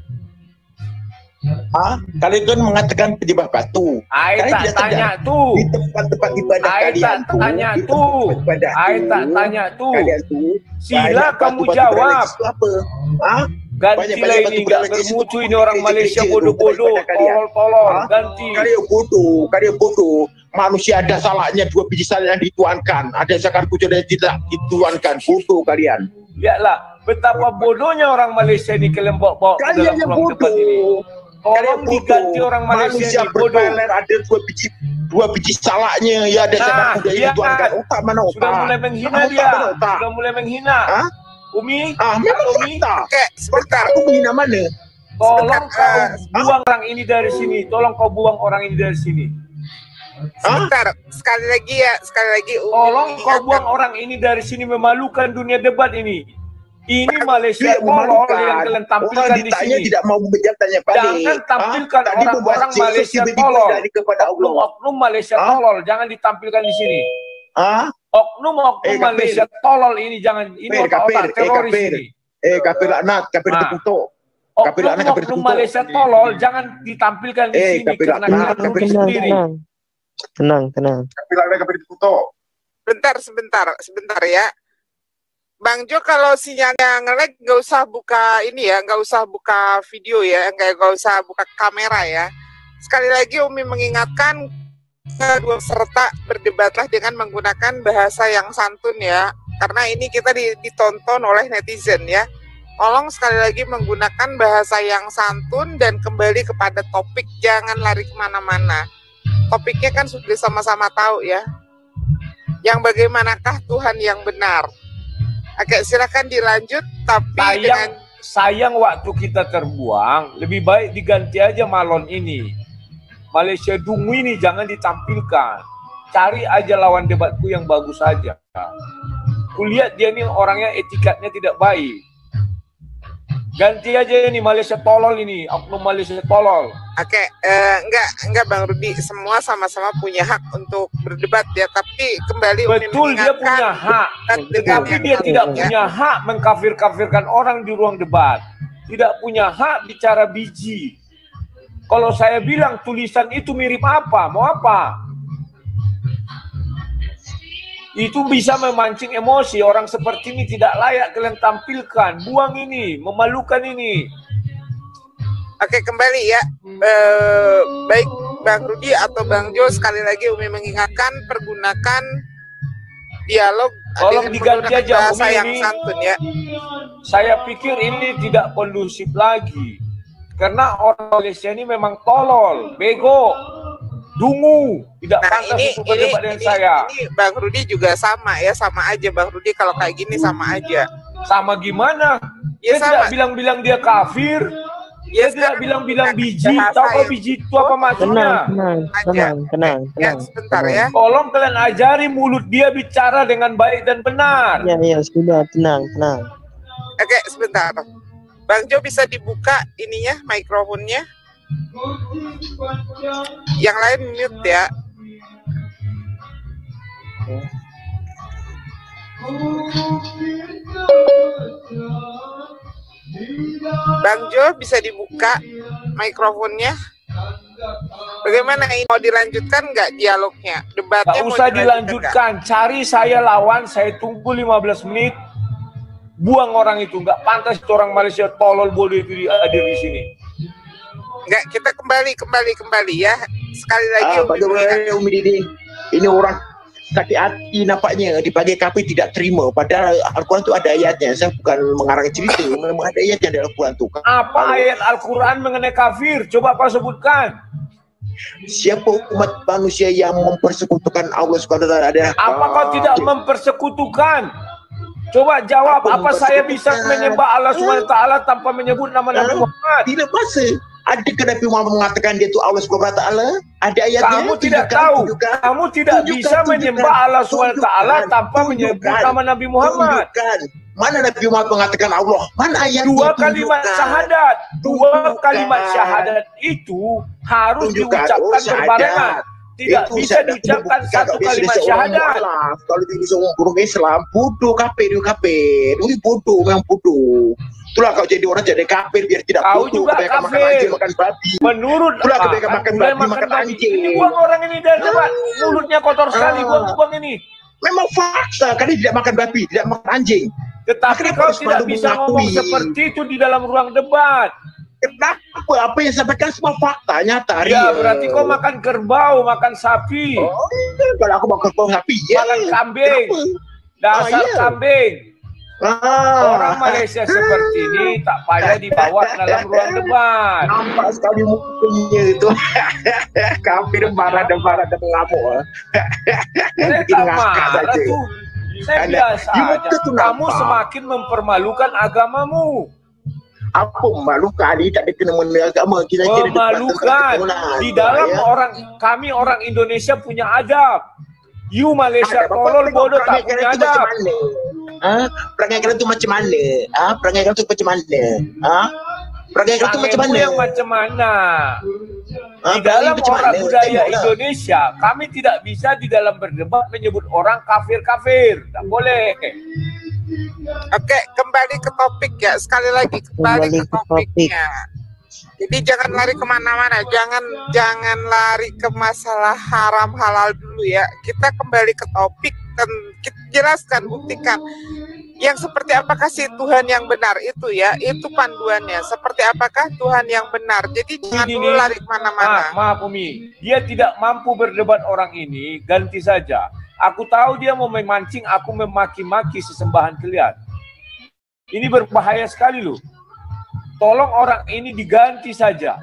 [SPEAKER 1] Ah? Kalian kan mengatakan penyembah batu.
[SPEAKER 2] I
[SPEAKER 1] Kalian
[SPEAKER 2] tak
[SPEAKER 1] tidak
[SPEAKER 2] tanya
[SPEAKER 1] sedar.
[SPEAKER 2] tu.
[SPEAKER 1] Di tempat-tempat ibadah
[SPEAKER 2] I
[SPEAKER 1] kalian
[SPEAKER 2] tak
[SPEAKER 1] tu.
[SPEAKER 2] tanya
[SPEAKER 1] di
[SPEAKER 2] tu.
[SPEAKER 1] tempat ibadah
[SPEAKER 2] I
[SPEAKER 1] tu,
[SPEAKER 2] tak tanya tu.
[SPEAKER 1] Kalian tu.
[SPEAKER 2] Sila
[SPEAKER 1] banyak
[SPEAKER 2] kamu
[SPEAKER 1] batu-batu
[SPEAKER 2] jawab.
[SPEAKER 1] berelektris tu apa? Ah?
[SPEAKER 2] Gantilah
[SPEAKER 1] Banyak-banyak
[SPEAKER 2] ini,
[SPEAKER 1] batu
[SPEAKER 2] enggak
[SPEAKER 1] berelektris itu
[SPEAKER 2] bermutu ini
[SPEAKER 1] di
[SPEAKER 2] orang
[SPEAKER 1] gereja-gereja
[SPEAKER 2] Malaysia
[SPEAKER 1] tu,
[SPEAKER 2] bodoh-bodoh,
[SPEAKER 1] tempat ibadah kalian.
[SPEAKER 2] tolol-tolol.
[SPEAKER 1] Ah?
[SPEAKER 2] Ganti.
[SPEAKER 1] Kalian bodoh, kalian bodoh. Manusia ada salahnya dua biji salad yang dituankan. Ada zakat kujur yang tidak dituankan. Bodoh kalian.
[SPEAKER 2] Lihatlah betapa bodohnya orang Malaysia ini kalian bawa-bawa ke
[SPEAKER 1] Kalian
[SPEAKER 2] dalam
[SPEAKER 1] yang
[SPEAKER 2] ruang debat ini.
[SPEAKER 1] bodoh. Kalian
[SPEAKER 2] Tolong
[SPEAKER 1] bodoh.
[SPEAKER 2] diganti orang Malaysia,
[SPEAKER 1] Manusia
[SPEAKER 2] ini bodoh.
[SPEAKER 1] berpaler ada dua biji dua biji salaknya. Ya ada zakat
[SPEAKER 2] Nah,
[SPEAKER 1] kujur
[SPEAKER 2] dia
[SPEAKER 1] yang dituankan. Otak mana otak?
[SPEAKER 2] sudah mulai menghina
[SPEAKER 1] Ah,
[SPEAKER 2] dia.
[SPEAKER 1] otak mana otak?
[SPEAKER 2] Sudah mulai menghina.
[SPEAKER 1] Hah?
[SPEAKER 2] Umi,
[SPEAKER 1] Ah, memang
[SPEAKER 2] Umi,
[SPEAKER 1] otak.
[SPEAKER 4] Oke, sebentar.
[SPEAKER 1] Aku menghina mana?
[SPEAKER 2] tolong kau
[SPEAKER 4] Ah.
[SPEAKER 2] buang orang ini dari sini. Tolong kau buang orang ini dari sini.
[SPEAKER 1] Hah?
[SPEAKER 4] Sebentar, sekali lagi ya, sekali lagi. Umi
[SPEAKER 2] Tolong kau
[SPEAKER 4] mengingatkan.
[SPEAKER 2] buang orang ini dari sini, memalukan dunia debat ini. Ini Malaysia
[SPEAKER 1] Dia
[SPEAKER 2] tolol
[SPEAKER 1] memalukan.
[SPEAKER 2] yang kalian tampilkan
[SPEAKER 1] Orang
[SPEAKER 2] di
[SPEAKER 1] ditanya
[SPEAKER 2] sini.
[SPEAKER 1] tidak mau menjawab tanya balik.
[SPEAKER 2] Jangan tampilkan
[SPEAKER 1] Ah, tadi membahas
[SPEAKER 2] orang-orang
[SPEAKER 1] Yesus
[SPEAKER 2] Malaysia
[SPEAKER 1] tiba-tiba
[SPEAKER 2] tolol.
[SPEAKER 1] dari kepada Allah.
[SPEAKER 2] Oknum-oknum Malaysia
[SPEAKER 1] Ah?
[SPEAKER 2] tolol jangan ditampilkan di sini.
[SPEAKER 1] Ah?
[SPEAKER 2] Oknum-oknum
[SPEAKER 1] Eh, kafir.
[SPEAKER 2] Malaysia tolol ini jangan, ini
[SPEAKER 1] Kafir,
[SPEAKER 2] otak-otak
[SPEAKER 1] kafir, eh,
[SPEAKER 2] teroris
[SPEAKER 1] kafir.
[SPEAKER 2] ini.
[SPEAKER 1] Eh, kafir laknat, kafir
[SPEAKER 2] Ah.
[SPEAKER 1] terkutuk. Kafir laknat, kafir
[SPEAKER 2] Oknum-oknum
[SPEAKER 1] terkutuk.
[SPEAKER 2] Malaysia tolol jangan ditampilkan di
[SPEAKER 1] Eh,
[SPEAKER 2] sini
[SPEAKER 1] kafir
[SPEAKER 2] karena
[SPEAKER 1] laknat,
[SPEAKER 2] kalian
[SPEAKER 1] kafir
[SPEAKER 2] rugi
[SPEAKER 1] terkutuk.
[SPEAKER 2] sendiri.
[SPEAKER 7] tenang, tenang, tenang.
[SPEAKER 1] Kafir laknat, kafir terkutuk.
[SPEAKER 4] Bentar, sebentar, sebentar ya. Bang Jo, kalau sinyalnya nge-lag, nggak usah buka ini ya, nggak usah buka video ya, nggak nggak usah buka kamera ya. Sekali lagi Umi mengingatkan kedua peserta berdebatlah dengan menggunakan bahasa yang santun ya, karena ini kita ditonton oleh netizen ya. Tolong sekali lagi menggunakan bahasa yang santun dan kembali kepada topik, jangan lari kemana-mana. Topiknya kan sudah sama-sama tahu ya. Yang bagaimanakah Tuhan yang benar? Oke, silakan dilanjut, tapi
[SPEAKER 2] Sayang,
[SPEAKER 4] dengan
[SPEAKER 2] sayang waktu kita terbuang. Lebih baik diganti aja malon ini. Malaysia dungu ini jangan ditampilkan. Cari aja lawan debatku yang bagus saja. Kulihat dia ini orangnya etikatnya tidak baik. Ganti aja ini Malaysia tolol ini, oknum Malaysia tolol.
[SPEAKER 4] Oke, eh, enggak, enggak Bang Rudi, semua sama-sama punya hak untuk berdebat ya, tapi kembali Umi
[SPEAKER 2] Betul, dia
[SPEAKER 4] mengingatkan
[SPEAKER 2] punya hak.
[SPEAKER 4] dengan
[SPEAKER 2] Tapi
[SPEAKER 4] yang
[SPEAKER 2] dia
[SPEAKER 4] santun,
[SPEAKER 2] tidak
[SPEAKER 4] ya.
[SPEAKER 2] punya hak mengkafir-kafirkan orang di ruang debat. Tidak punya hak bicara biji. Kalau saya bilang tulisan itu mirip apa, mau apa? Itu bisa memancing emosi. Orang seperti ini tidak layak kalian tampilkan. Buang ini, memalukan ini.
[SPEAKER 4] Oke, kembali ya. Eh, baik Bang Rudi atau Bang Jo, sekali lagi Umi mengingatkan pergunakan dialog
[SPEAKER 2] Tolong
[SPEAKER 4] dengan
[SPEAKER 2] diganti
[SPEAKER 4] menggunakan
[SPEAKER 2] aja,
[SPEAKER 4] bahasa
[SPEAKER 2] Umi
[SPEAKER 4] yang
[SPEAKER 2] ini.
[SPEAKER 4] santun ya.
[SPEAKER 2] Saya pikir ini tidak kondusif lagi. Karena orang Malaysia ini memang tolol, bego, dungu, tidak
[SPEAKER 4] Nah
[SPEAKER 2] pantas
[SPEAKER 4] ini
[SPEAKER 2] untuk
[SPEAKER 4] ini,
[SPEAKER 2] berdebat dengan
[SPEAKER 4] ini,
[SPEAKER 2] saya.
[SPEAKER 4] ini Bang Rudi juga sama ya, sama aja Bang Rudi kalau kayak gini sama aja.
[SPEAKER 2] Sama gimana?
[SPEAKER 4] Ya,
[SPEAKER 2] Saya
[SPEAKER 4] sama.
[SPEAKER 2] tidak bilang-bilang dia kafir.
[SPEAKER 4] Ya,
[SPEAKER 2] Saya tidak
[SPEAKER 4] sekarang
[SPEAKER 2] bilang-bilang
[SPEAKER 4] gunakan
[SPEAKER 2] biji.
[SPEAKER 4] bahasa
[SPEAKER 2] Tahu apa
[SPEAKER 4] yang-
[SPEAKER 2] biji itu apa maksudnya?
[SPEAKER 7] Tenang, tenang, tenang, tenang,
[SPEAKER 4] Ya,
[SPEAKER 7] tenang.
[SPEAKER 4] sebentar
[SPEAKER 7] tenang.
[SPEAKER 4] ya.
[SPEAKER 2] Tolong kalian ajari mulut dia bicara dengan baik dan benar.
[SPEAKER 7] Ya, ya, sudah, tenang, tenang.
[SPEAKER 4] Oke, sebentar. Bang Jo bisa dibuka ininya, mikrofonnya. Yang lain mute ya. Bang Jo bisa dibuka mikrofonnya. Bagaimana ini, mau dilanjutkan nggak dialognya? Debatnya
[SPEAKER 2] Gak
[SPEAKER 4] mau
[SPEAKER 2] usah
[SPEAKER 4] dilanjutkan nggak?
[SPEAKER 2] dilanjutkan. Cari saya lawan, saya tunggu lima belas menit. Buang orang itu. Nggak pantas itu orang Malaysia tolol bodoh itu hadir di sini.
[SPEAKER 4] Nggak, kita kembali, kembali, kembali ya. Sekali lagi
[SPEAKER 1] Ah,
[SPEAKER 4] Umi
[SPEAKER 1] bagaimana
[SPEAKER 4] mengingatkan.
[SPEAKER 1] Umi Didi? Ini orang sakit hati nampaknya dipanggil kafir tidak terima. Padahal Al-Quran tu ada ayatnya. Saya bukan mengarang cerita, memang ada ayatnya dalam Al-Quran tu.
[SPEAKER 2] Apa
[SPEAKER 1] Kalau
[SPEAKER 2] ayat Al-Quran mengenai kafir? Coba kau sebutkan.
[SPEAKER 1] siapa umat manusia yang mempersekutukan Allah Subhanahu wa taala adalah
[SPEAKER 2] Apa kau tidak mempersekutukan? Coba jawab,
[SPEAKER 1] Apa
[SPEAKER 2] apa saya bisa
[SPEAKER 1] mempersekutukan?
[SPEAKER 2] menyembah Allah Subhanahu wa taala tanpa menyebut nama Nabi
[SPEAKER 1] Ah,
[SPEAKER 2] Muhammad?
[SPEAKER 1] Tidak masa. Adakah Nabi Muhammad mengatakan dia tu Allah Subhanahu wa taala? Ada ayatnya?
[SPEAKER 2] Kamu tidak
[SPEAKER 1] Tunjukkan,
[SPEAKER 2] tahu.
[SPEAKER 1] tunjukkan.
[SPEAKER 2] Kamu tidak
[SPEAKER 1] Tunjukkan,
[SPEAKER 2] bisa
[SPEAKER 1] tunjukkan.
[SPEAKER 2] menyembah Allah Subhanahu wa taala
[SPEAKER 1] Tunjukkan,
[SPEAKER 2] tanpa menyebut
[SPEAKER 1] tunjukkan.
[SPEAKER 2] nama Nabi Muhammad.
[SPEAKER 1] Tunjukkan. Mana Nabi Muhammad mengatakan Allah? Mana ayatnya?
[SPEAKER 2] Dua kalimat
[SPEAKER 1] Tunjukkan.
[SPEAKER 2] syahadat. Dua
[SPEAKER 1] Tunjukkan.
[SPEAKER 2] kalimat syahadat itu harus
[SPEAKER 1] Tunjukkan.
[SPEAKER 2] diucapkan
[SPEAKER 1] Oh, syahadat.
[SPEAKER 2] berbarengan. Tidak
[SPEAKER 1] Itu
[SPEAKER 2] bisa
[SPEAKER 1] saya dah
[SPEAKER 2] diucapkan
[SPEAKER 1] membuktikan
[SPEAKER 2] satu
[SPEAKER 1] kalau dia
[SPEAKER 2] kalimat
[SPEAKER 1] sudah seorang
[SPEAKER 2] syahadat.
[SPEAKER 1] mualaf. Kalau dia seorang guru Islam, bodoh kafir, dia kafir. Dia bodoh, memang bodoh. Itulah kau jadi orang jadi kafir biar tidak
[SPEAKER 2] Kau
[SPEAKER 1] bodoh.
[SPEAKER 2] juga
[SPEAKER 1] Kebanyakan makan
[SPEAKER 2] kafir.
[SPEAKER 1] anjing, makan babi.
[SPEAKER 2] Menurut
[SPEAKER 1] Itulah
[SPEAKER 2] ah,
[SPEAKER 1] kebanyakan
[SPEAKER 2] kan
[SPEAKER 1] makan
[SPEAKER 2] mulai
[SPEAKER 1] babi, makan
[SPEAKER 2] babi.
[SPEAKER 1] anjing.
[SPEAKER 2] Ini buang orang ini dari debat. Mulutnya kotor sekali,
[SPEAKER 1] Ah.
[SPEAKER 2] buang-buang ini.
[SPEAKER 1] Memang fakta, karena tidak makan babi, tidak makan anjing.
[SPEAKER 2] Tetapi
[SPEAKER 1] Kenapa
[SPEAKER 2] kau
[SPEAKER 1] harus
[SPEAKER 2] tidak
[SPEAKER 1] malu
[SPEAKER 2] bisa
[SPEAKER 1] mengakui?
[SPEAKER 2] ngomong seperti itu di dalam ruang debat.
[SPEAKER 1] Kenapa? Apa yang saya sampaikan semua fakta, nyata,
[SPEAKER 2] Ya,
[SPEAKER 1] real.
[SPEAKER 2] berarti kau makan kerbau, makan sapi,
[SPEAKER 1] Oh, kalau aku makan kerbau sapi, ya.
[SPEAKER 2] makan kambing,
[SPEAKER 1] Kenapa?
[SPEAKER 2] dasar
[SPEAKER 1] Ah, iya.
[SPEAKER 2] kambing.
[SPEAKER 1] Ah.
[SPEAKER 2] Orang Malaysia seperti ini tak payah dibawa dalam ruang debat.
[SPEAKER 1] Nampak sekali mukanya itu. Kafir marah dan marah dan mengamuk.
[SPEAKER 2] Saya
[SPEAKER 1] Bikin
[SPEAKER 2] tak
[SPEAKER 1] ngakak
[SPEAKER 2] marah
[SPEAKER 1] saja.
[SPEAKER 2] tuh. Saya
[SPEAKER 1] Anda-
[SPEAKER 2] biasa
[SPEAKER 1] you
[SPEAKER 2] aja.
[SPEAKER 1] betul tu
[SPEAKER 2] Kamu
[SPEAKER 1] nampak.
[SPEAKER 2] semakin mempermalukan agamamu.
[SPEAKER 1] Apa memalukan? Ini tak ada kena mengena agama. Kita kira debat tentang
[SPEAKER 2] Memalukan.
[SPEAKER 1] keturunan.
[SPEAKER 2] Di dalam
[SPEAKER 1] Ya.
[SPEAKER 2] orang, kami orang Indonesia punya adab. You Malaysia
[SPEAKER 1] Ada, Bapak
[SPEAKER 2] tolol
[SPEAKER 1] tengok
[SPEAKER 2] bodoh tak
[SPEAKER 1] perangai
[SPEAKER 2] punya
[SPEAKER 1] kalian tu
[SPEAKER 2] adab.
[SPEAKER 1] macam mana? Ha? Perangai kalian tu macam mana? Ha? Perangai kalian tu macam mana? Ha? Perangai kalian tu macam
[SPEAKER 2] Perangai
[SPEAKER 1] mana?
[SPEAKER 2] yang macam mana?
[SPEAKER 1] Ha?
[SPEAKER 2] Di
[SPEAKER 1] Perangai
[SPEAKER 2] dalam
[SPEAKER 1] macam
[SPEAKER 2] orang
[SPEAKER 1] mana?
[SPEAKER 2] budaya
[SPEAKER 1] Tengoklah.
[SPEAKER 2] Indonesia, kami tidak bisa di dalam berdebat menyebut orang kafir-kafir. Tak boleh.
[SPEAKER 4] Oke, kembali ke topik ya. Sekali lagi kembali,
[SPEAKER 7] Kembali
[SPEAKER 4] ke
[SPEAKER 7] ke topik.
[SPEAKER 4] topiknya. Jadi jangan lari kemana-mana, jangan jangan lari ke masalah haram halal dulu ya. Kita kembali ke topik dan kita jelaskan, buktikan yang seperti apakah sih Tuhan yang benar itu ya. Itu panduannya. Seperti apakah Tuhan yang benar. Jadi jangan
[SPEAKER 2] Ini
[SPEAKER 4] dulu
[SPEAKER 2] nih.
[SPEAKER 4] lari kemana-mana.
[SPEAKER 2] Ah, maaf Umi, dia tidak mampu berdebat orang ini, ganti saja. Aku tahu dia mau memancing aku memaki-maki sesembahan kalian. Ini berbahaya sekali loh. Tolong orang ini diganti saja.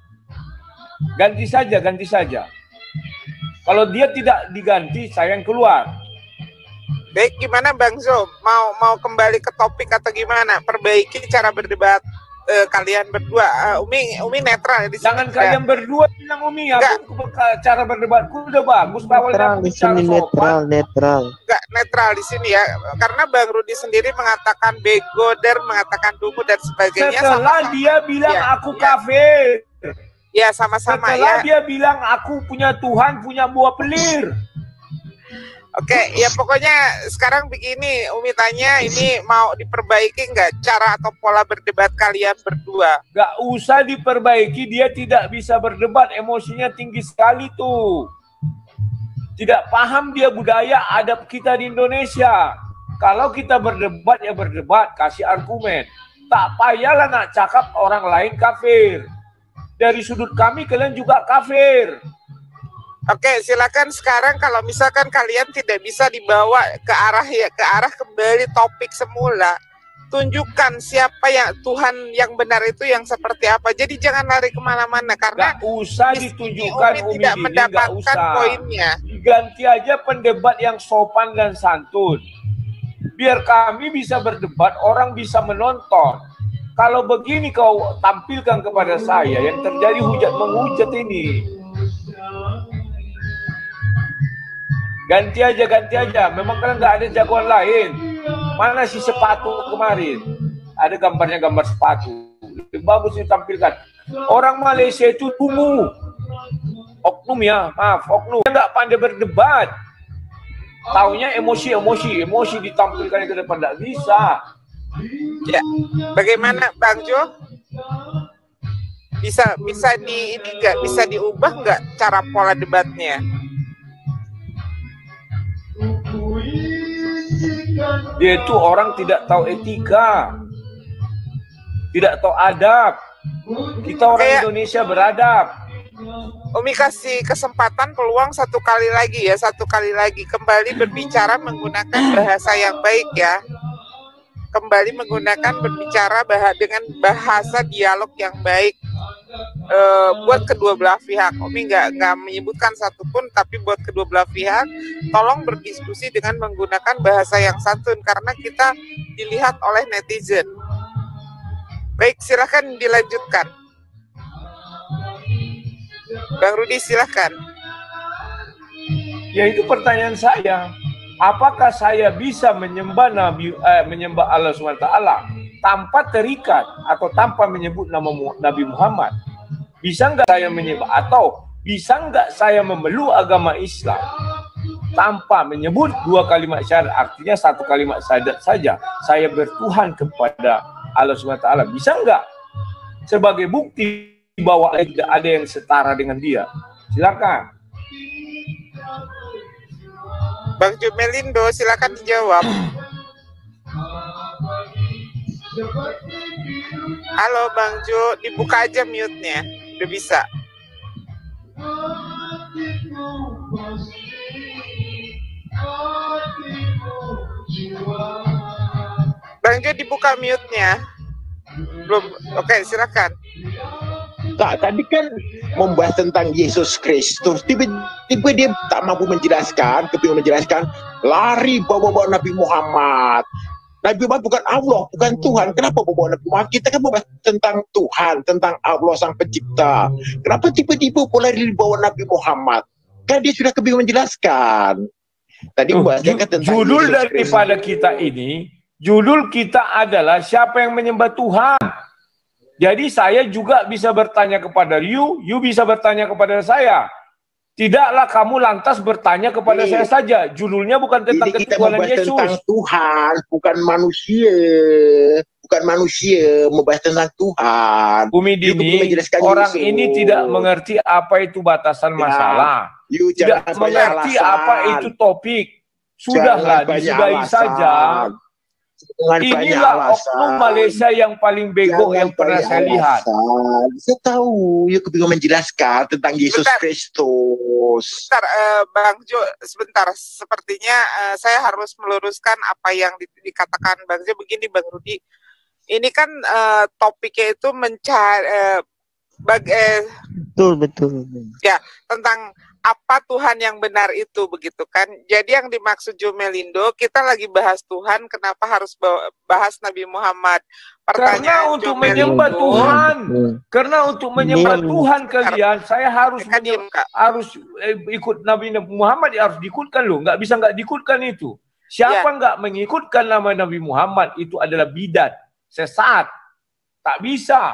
[SPEAKER 2] Ganti saja, ganti saja. Kalau dia tidak diganti, saya yang keluar.
[SPEAKER 4] Baik, gimana Bang Zo? Mau mau kembali ke topik atau gimana? Perbaiki cara berdebat eh, kalian berdua. Eh, Umi Umi netral di sini.
[SPEAKER 2] Jangan
[SPEAKER 4] Ya.
[SPEAKER 2] kalian berdua bilang Umi,
[SPEAKER 4] Enggak.
[SPEAKER 2] aku ber- cara berdebatku udah bagus. Awalnya
[SPEAKER 7] Netral
[SPEAKER 2] aku
[SPEAKER 7] di
[SPEAKER 2] bicara
[SPEAKER 7] sini,
[SPEAKER 2] sopan.
[SPEAKER 7] netral, netral.
[SPEAKER 4] Enggak netral di sini ya, karena Bang Rudi sendiri mengatakan begoder, mengatakan dungu dan sebagainya.
[SPEAKER 2] Setelah
[SPEAKER 4] sama-sama.
[SPEAKER 2] dia bilang
[SPEAKER 4] Ya,
[SPEAKER 2] aku
[SPEAKER 4] ya.
[SPEAKER 2] kafir.
[SPEAKER 4] Ya sama-sama
[SPEAKER 2] Setelah
[SPEAKER 4] ya.
[SPEAKER 2] dia bilang aku punya Tuhan, punya buah pelir.
[SPEAKER 4] Oke, ya pokoknya sekarang begini, Umi tanya ini mau diperbaiki nggak cara atau pola berdebat kalian berdua?
[SPEAKER 2] Gak usah diperbaiki, dia tidak bisa berdebat, emosinya tinggi sekali tuh. Tidak paham dia budaya adab kita di Indonesia. Kalau kita berdebat ya berdebat, kasih argumen. Tak payahlah nak cakap orang lain kafir. Dari sudut kami kalian juga kafir.
[SPEAKER 4] Oke, silakan sekarang kalau misalkan kalian tidak bisa dibawa ke arah ya ke arah kembali topik semula, tunjukkan siapa yang Tuhan yang benar itu yang seperti apa. Jadi jangan lari kemana-mana karena
[SPEAKER 2] Gak usah
[SPEAKER 4] di sini
[SPEAKER 2] ditunjukkan
[SPEAKER 4] Umi
[SPEAKER 2] Umi
[SPEAKER 4] tidak
[SPEAKER 2] ini, gak
[SPEAKER 4] mendapatkan
[SPEAKER 2] usah.
[SPEAKER 4] poinnya.
[SPEAKER 2] Ganti aja pendebat yang sopan dan santun. Biar kami bisa berdebat, orang bisa menonton. Kalau begini kau tampilkan kepada saya, yang terjadi hujat menghujat ini. Ganti aja, ganti aja. Memang kan nggak ada jagoan lain. Mana si sepatu kemarin? Ada gambarnya, gambar sepatu. Lebih bagus ditampilkan. Orang Malaysia itu dungu. Oknum ya, maaf, oknum. Dia nggak pandai berdebat. Taunya emosi-emosi, emosi ditampilkan ke depan. Nggak bisa.
[SPEAKER 4] Ya, bagaimana Bang Jo? Bisa bisa di ini nggak bisa diubah nggak cara pola debatnya?
[SPEAKER 2] Dia itu orang tidak tahu etika, tidak tahu adab. Kita orang
[SPEAKER 4] Kayak-
[SPEAKER 2] Indonesia beradab.
[SPEAKER 4] Umi kasih kesempatan peluang satu kali lagi ya, satu kali lagi kembali berbicara menggunakan bahasa yang baik ya. Kembali menggunakan berbicara bah dengan bahasa dialog yang baik e, buat kedua belah pihak. Umi nggak nggak menyebutkan satupun, tapi buat kedua belah pihak tolong berdiskusi dengan menggunakan bahasa yang santun karena kita dilihat oleh netizen. Baik, silakan dilanjutkan. Bang Rudi silakan.
[SPEAKER 2] Ya, itu pertanyaan saya. Apakah saya bisa menyembah Nabi eh, menyembah Allah subhanahu wa taala tanpa terikat atau tanpa menyebut nama Nabi Muhammad? Bisa nggak saya menyembah, atau bisa nggak saya memeluk agama Islam tanpa menyebut dua kalimat syahadat? Artinya satu kalimat syahadat saja, saya bertuhan kepada Allah subhanahu wa taala. Bisa nggak sebagai bukti bahwa tidak ada yang setara dengan dia? Silakan.
[SPEAKER 4] Bang Jomelindo, silakan dijawab. Halo Bang Jo, dibuka aja mute-nya. Udah bisa. Bang Jo, dibuka mute-nya. Belum. Oke, silakan.
[SPEAKER 1] Tak, tadi kan membahas tentang Yesus Kristus. Tiba-tiba dia tak mampu menjelaskan, kepingin menjelaskan, lari bawa-bawa Nabi Muhammad. Nabi Muhammad bukan Allah, bukan Tuhan. Kenapa bawa Nabi Muhammad? Kita kan membahas tentang Tuhan, tentang Allah Sang Pencipta. Kenapa tiba-tiba boleh dibawa Nabi Muhammad? Kan dia sudah kebingungan menjelaskan. Tadi membahaskan kan tentang
[SPEAKER 2] judul
[SPEAKER 1] Yesus
[SPEAKER 2] daripada
[SPEAKER 1] Kristus.
[SPEAKER 2] kita ini, judul kita adalah siapa yang menyembah Tuhan. Jadi saya juga bisa bertanya kepada you, you bisa bertanya kepada saya. Tidaklah kamu lantas bertanya kepada
[SPEAKER 1] Ini,
[SPEAKER 2] saya saja. Judulnya bukan tentang
[SPEAKER 1] ini kita
[SPEAKER 2] ketuhanan
[SPEAKER 1] membahas
[SPEAKER 2] Yesus.
[SPEAKER 1] tentang Tuhan, bukan manusia. Bukan manusia, membahas tentang Tuhan.
[SPEAKER 2] Bumi
[SPEAKER 1] You
[SPEAKER 2] Dini,
[SPEAKER 1] kebingungan menjelaskan
[SPEAKER 2] orang
[SPEAKER 1] Yesus.
[SPEAKER 2] ini tidak mengerti apa itu batasan
[SPEAKER 1] Ya,
[SPEAKER 2] masalah.
[SPEAKER 1] you
[SPEAKER 2] Tidak
[SPEAKER 1] jangan banyak
[SPEAKER 2] mengerti
[SPEAKER 1] alasan.
[SPEAKER 2] apa itu topik. Sudahlah,
[SPEAKER 1] Jangan banyak
[SPEAKER 2] disudahi
[SPEAKER 1] alasan.
[SPEAKER 2] saja.
[SPEAKER 1] Jangan banyak
[SPEAKER 2] Inilah
[SPEAKER 1] alasan.
[SPEAKER 2] oknum Malaysia yang paling bego
[SPEAKER 1] Jangan
[SPEAKER 2] yang pernah
[SPEAKER 1] banyak
[SPEAKER 2] saya lihat.
[SPEAKER 1] alasan. Saya tahu, you kebingungan menjelaskan tentang Yesus
[SPEAKER 4] Bentar.
[SPEAKER 1] Kristus.
[SPEAKER 4] Sebentar, eh, Bang Jo, sebentar. Sepertinya eh, saya harus meluruskan apa yang di- dikatakan Bang Jo. Begini, Bang Rudi. Ini kan eh, topiknya itu mencari eh, bag, eh,
[SPEAKER 7] Betul, betul.
[SPEAKER 4] ya tentang apa Tuhan yang benar itu, begitu kan? Jadi yang dimaksud Jomelindo, kita lagi bahas Tuhan, kenapa harus bawa- bahas Nabi Muhammad?
[SPEAKER 2] Karena untuk
[SPEAKER 4] Jomelindo-
[SPEAKER 2] menyembah Tuhan,
[SPEAKER 7] Hmm.
[SPEAKER 2] karena untuk menyembah
[SPEAKER 7] Diam.
[SPEAKER 2] Tuhan kalian, saya harus
[SPEAKER 4] Mereka diem,
[SPEAKER 2] menye-
[SPEAKER 4] Kak.
[SPEAKER 2] harus eh, ikut Nabi Muhammad, ya harus diikutkan loh. Nggak bisa nggak diikutkan itu. Siapa
[SPEAKER 4] Ya.
[SPEAKER 2] nggak mengikutkan nama Nabi Muhammad itu adalah bidat, sesat, tak bisa.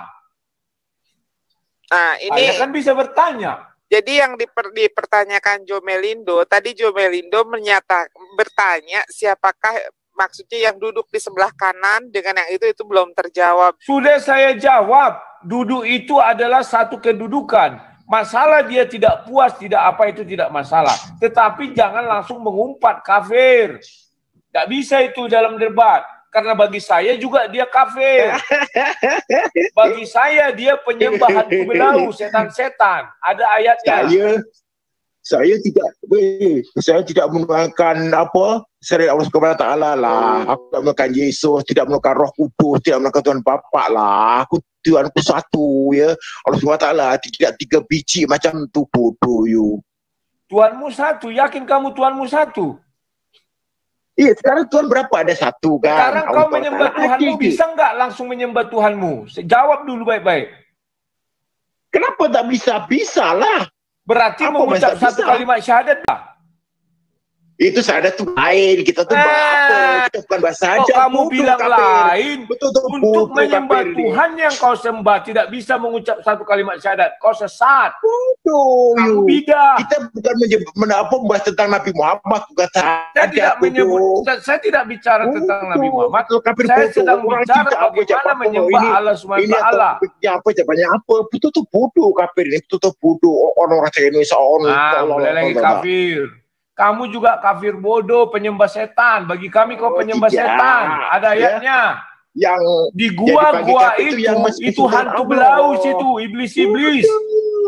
[SPEAKER 4] Nah, ini
[SPEAKER 2] Saya kan bisa bertanya.
[SPEAKER 4] jadi yang diper, dipertanyakan Jomelindo, tadi Jomelindo menyata bertanya siapakah maksudnya yang duduk di sebelah kanan dengan yang itu itu belum terjawab.
[SPEAKER 2] Sudah saya jawab, duduk itu adalah satu kedudukan. Masalah dia tidak puas, tidak apa itu tidak masalah. Tetapi jangan langsung mengumpat kafir. Tidak bisa itu dalam debat. Karena bagi saya juga dia kafir. Bagi saya dia penyembah hantu belau, setan-setan. Ada ayatnya.
[SPEAKER 1] Saya saya tidak weh, saya tidak menggunakan apa syariat Allah Subhanahu Wa Taala lah. Aku tidak menggunakan Yesus, tidak menggunakan Roh Kudus, tidak menggunakan Tuhan Bapa lah. Aku Tuhanku satu ya. Allah Subhanahu Wa Taala tidak tiga biji macam tu, bodoh you.
[SPEAKER 2] Tuhanmu satu, yakin kamu Tuhanmu satu?
[SPEAKER 1] Iya, sekarang Tuhan berapa? Ada satu kan.
[SPEAKER 2] Sekarang
[SPEAKER 1] Allah
[SPEAKER 2] kau
[SPEAKER 1] Subhanahu Wa
[SPEAKER 2] menyembah
[SPEAKER 1] Taala
[SPEAKER 2] Tuhanmu,
[SPEAKER 1] ada.
[SPEAKER 2] bisa nggak langsung menyembah Tuhanmu? Jawab dulu baik-baik.
[SPEAKER 1] Kenapa tak bisa? Bisa lah.
[SPEAKER 2] Berarti
[SPEAKER 1] Apa
[SPEAKER 2] mengucap
[SPEAKER 1] masa
[SPEAKER 2] satu
[SPEAKER 1] bisa?
[SPEAKER 2] kalimat syahadat lah.
[SPEAKER 1] Itu saya tuh lain. Kita tuh
[SPEAKER 2] Eh,
[SPEAKER 1] apa? Kita bukan bahasa
[SPEAKER 2] Kok
[SPEAKER 1] aja.
[SPEAKER 2] kamu
[SPEAKER 1] Bodoh,
[SPEAKER 2] bilang
[SPEAKER 1] kafir.
[SPEAKER 2] lain?
[SPEAKER 1] Betul tuh.
[SPEAKER 2] Untuk
[SPEAKER 1] bodoh,
[SPEAKER 2] menyembah
[SPEAKER 1] kafir ni.
[SPEAKER 2] Tuhan yang kau sembah tidak bisa mengucap satu kalimat syahadat. Kau sesat.
[SPEAKER 1] Bodoh,
[SPEAKER 2] Kamu
[SPEAKER 1] you.
[SPEAKER 2] bidah.
[SPEAKER 1] Kita bukan menyebut apa membahas tentang Nabi Muhammad, bukan
[SPEAKER 2] Saya tidak menyebut. Saya, saya tidak bicara tentang Nabi Muhammad. Saya sedang bicara bagaimana menyembah Allah subhanahu wa taala.
[SPEAKER 1] Ini apa aja banyak apa? Betul tuh bodoh kafir ini, betul tuh bodoh orang-orang Indonesia orang.
[SPEAKER 2] Ah, boleh lagi kafir. Kamu juga kafir bodoh, penyembah setan. Bagi kami kau
[SPEAKER 1] Oh,
[SPEAKER 2] penyembah
[SPEAKER 1] tidak.
[SPEAKER 2] setan. Ada
[SPEAKER 1] Ya.
[SPEAKER 2] ayatnya.
[SPEAKER 1] Yang
[SPEAKER 2] Di
[SPEAKER 1] dipanggil
[SPEAKER 2] gua-gua
[SPEAKER 1] kafir itu
[SPEAKER 2] itu,
[SPEAKER 1] yang
[SPEAKER 2] itu,
[SPEAKER 1] masih kesusahan
[SPEAKER 2] hantu
[SPEAKER 1] Allah.
[SPEAKER 2] belau situ, iblis-iblis.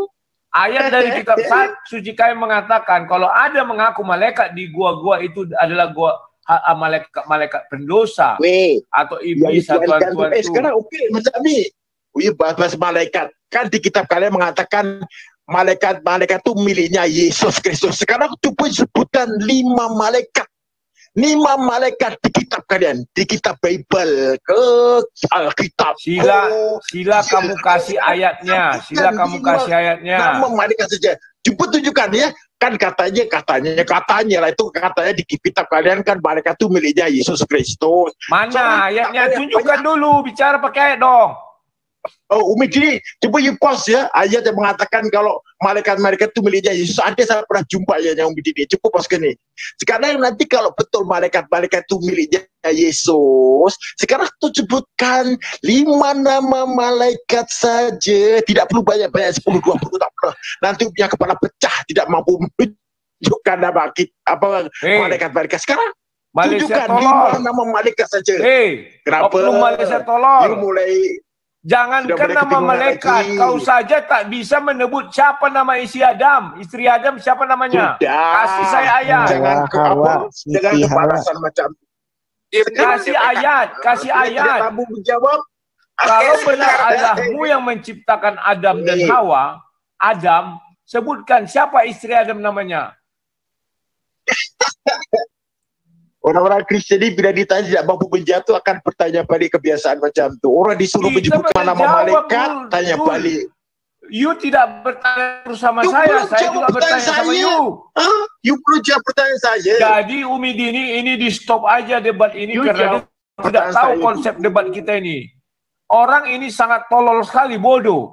[SPEAKER 2] Ayat dari kitab suci kami mengatakan kalau ada mengaku malaikat di gua-gua itu adalah gua ha, malaikat malaikat pendosa
[SPEAKER 1] Weh,
[SPEAKER 2] atau
[SPEAKER 1] yang
[SPEAKER 2] iblis atau
[SPEAKER 1] dituankan
[SPEAKER 2] tuan
[SPEAKER 1] eh,
[SPEAKER 2] itu.
[SPEAKER 1] sekarang oke okay, macam ni. Wih, bahas malaikat. Kan di kitab kalian mengatakan malaikat-malaikat itu miliknya Yesus Kristus. Sekarang tu pun sebutkan lima malaikat. Lima malaikat di kitab kalian, di kitab Bible ke Alkitab.
[SPEAKER 2] Sila,
[SPEAKER 1] oh,
[SPEAKER 2] sila kamu kasih ayatnya, sila kamu kasih ayatnya.
[SPEAKER 1] Nama malaikat saja. Cuba tunjukkan ya. Kan katanya, katanya, katanya lah itu katanya di kitab kalian kan malaikat itu miliknya Yesus Kristus.
[SPEAKER 2] Mana
[SPEAKER 1] So,
[SPEAKER 2] ayatnya?
[SPEAKER 1] ayat
[SPEAKER 2] Tunjukkan
[SPEAKER 1] banyak.
[SPEAKER 2] dulu, bicara pakai ayat dong.
[SPEAKER 1] Oh, Umi Dini, coba you pause ya. Ayat yang mengatakan kalau malaikat-malaikat itu miliknya Yesus. Ada saya pernah jumpa ayatnya Umi Dini. Coba pause ke ni. Sekarang nanti kalau betul malaikat-malaikat itu miliknya Yesus, sekarang tu sebutkan lima nama malaikat saja. Tidak perlu banyak-banyak, sepuluh dua puluh tak perlu. Nanti punya kepala pecah, tidak mampu menunjukkan nama kita, apa
[SPEAKER 2] Hey.
[SPEAKER 1] malaikat-malaikat. Sekarang
[SPEAKER 2] Malaysia
[SPEAKER 1] tunjukkan
[SPEAKER 2] tolol.
[SPEAKER 1] lima nama malaikat saja.
[SPEAKER 2] Hei,
[SPEAKER 1] Kenapa?
[SPEAKER 2] oknum Malaysia
[SPEAKER 1] You
[SPEAKER 2] tolol.
[SPEAKER 1] mulai
[SPEAKER 2] Jangankan
[SPEAKER 1] Sudah boleh
[SPEAKER 2] nama
[SPEAKER 1] kebingungan
[SPEAKER 2] malaikat,
[SPEAKER 1] lagi.
[SPEAKER 2] kau saja tak bisa menyebut siapa nama isi Adam, istri Adam siapa namanya.
[SPEAKER 1] Sudah.
[SPEAKER 2] Kasih saya ayat.
[SPEAKER 1] Jangan ke
[SPEAKER 7] Hawa,
[SPEAKER 1] apa?
[SPEAKER 7] Siti
[SPEAKER 1] Jangan
[SPEAKER 7] Hawa.
[SPEAKER 1] kepanasan macam.
[SPEAKER 4] Diam, diam,
[SPEAKER 2] Kasih
[SPEAKER 4] diam.
[SPEAKER 2] ayat, kasih
[SPEAKER 1] Dia
[SPEAKER 2] ayat.
[SPEAKER 1] tidak mampu menjawab.
[SPEAKER 2] Kalau
[SPEAKER 4] Oke,
[SPEAKER 2] benar
[SPEAKER 4] sebentar.
[SPEAKER 2] Allahmu yang menciptakan Adam dan
[SPEAKER 1] Eh.
[SPEAKER 2] Hawa, Adam, sebutkan siapa istri Adam namanya.
[SPEAKER 1] Orang-orang Kristian ini bila ditanya tidak mampu menjawab tu akan bertanya balik kebiasaan macam tu. Orang disuruh
[SPEAKER 2] Kita
[SPEAKER 1] menyebutkan nama
[SPEAKER 2] menjawab,
[SPEAKER 1] malaikat,
[SPEAKER 2] Bul.
[SPEAKER 1] tanya
[SPEAKER 2] Bul.
[SPEAKER 1] balik.
[SPEAKER 2] You tidak bertanya bersama
[SPEAKER 1] You
[SPEAKER 2] saya,
[SPEAKER 1] belum
[SPEAKER 2] saya
[SPEAKER 1] jawab
[SPEAKER 2] juga
[SPEAKER 1] pertanyaan
[SPEAKER 2] bertanya sama
[SPEAKER 1] saya.
[SPEAKER 2] you.
[SPEAKER 1] Ah, you perlu jawab pertanyaan saya.
[SPEAKER 2] Jadi Umi Dini ini di stop aja debat ini
[SPEAKER 1] You
[SPEAKER 2] karena
[SPEAKER 1] jawab
[SPEAKER 2] dia tidak
[SPEAKER 1] pertanyaan
[SPEAKER 2] tahu
[SPEAKER 1] saya
[SPEAKER 2] konsep
[SPEAKER 1] dulu.
[SPEAKER 2] debat kita ini. Orang ini sangat tolol sekali, bodoh.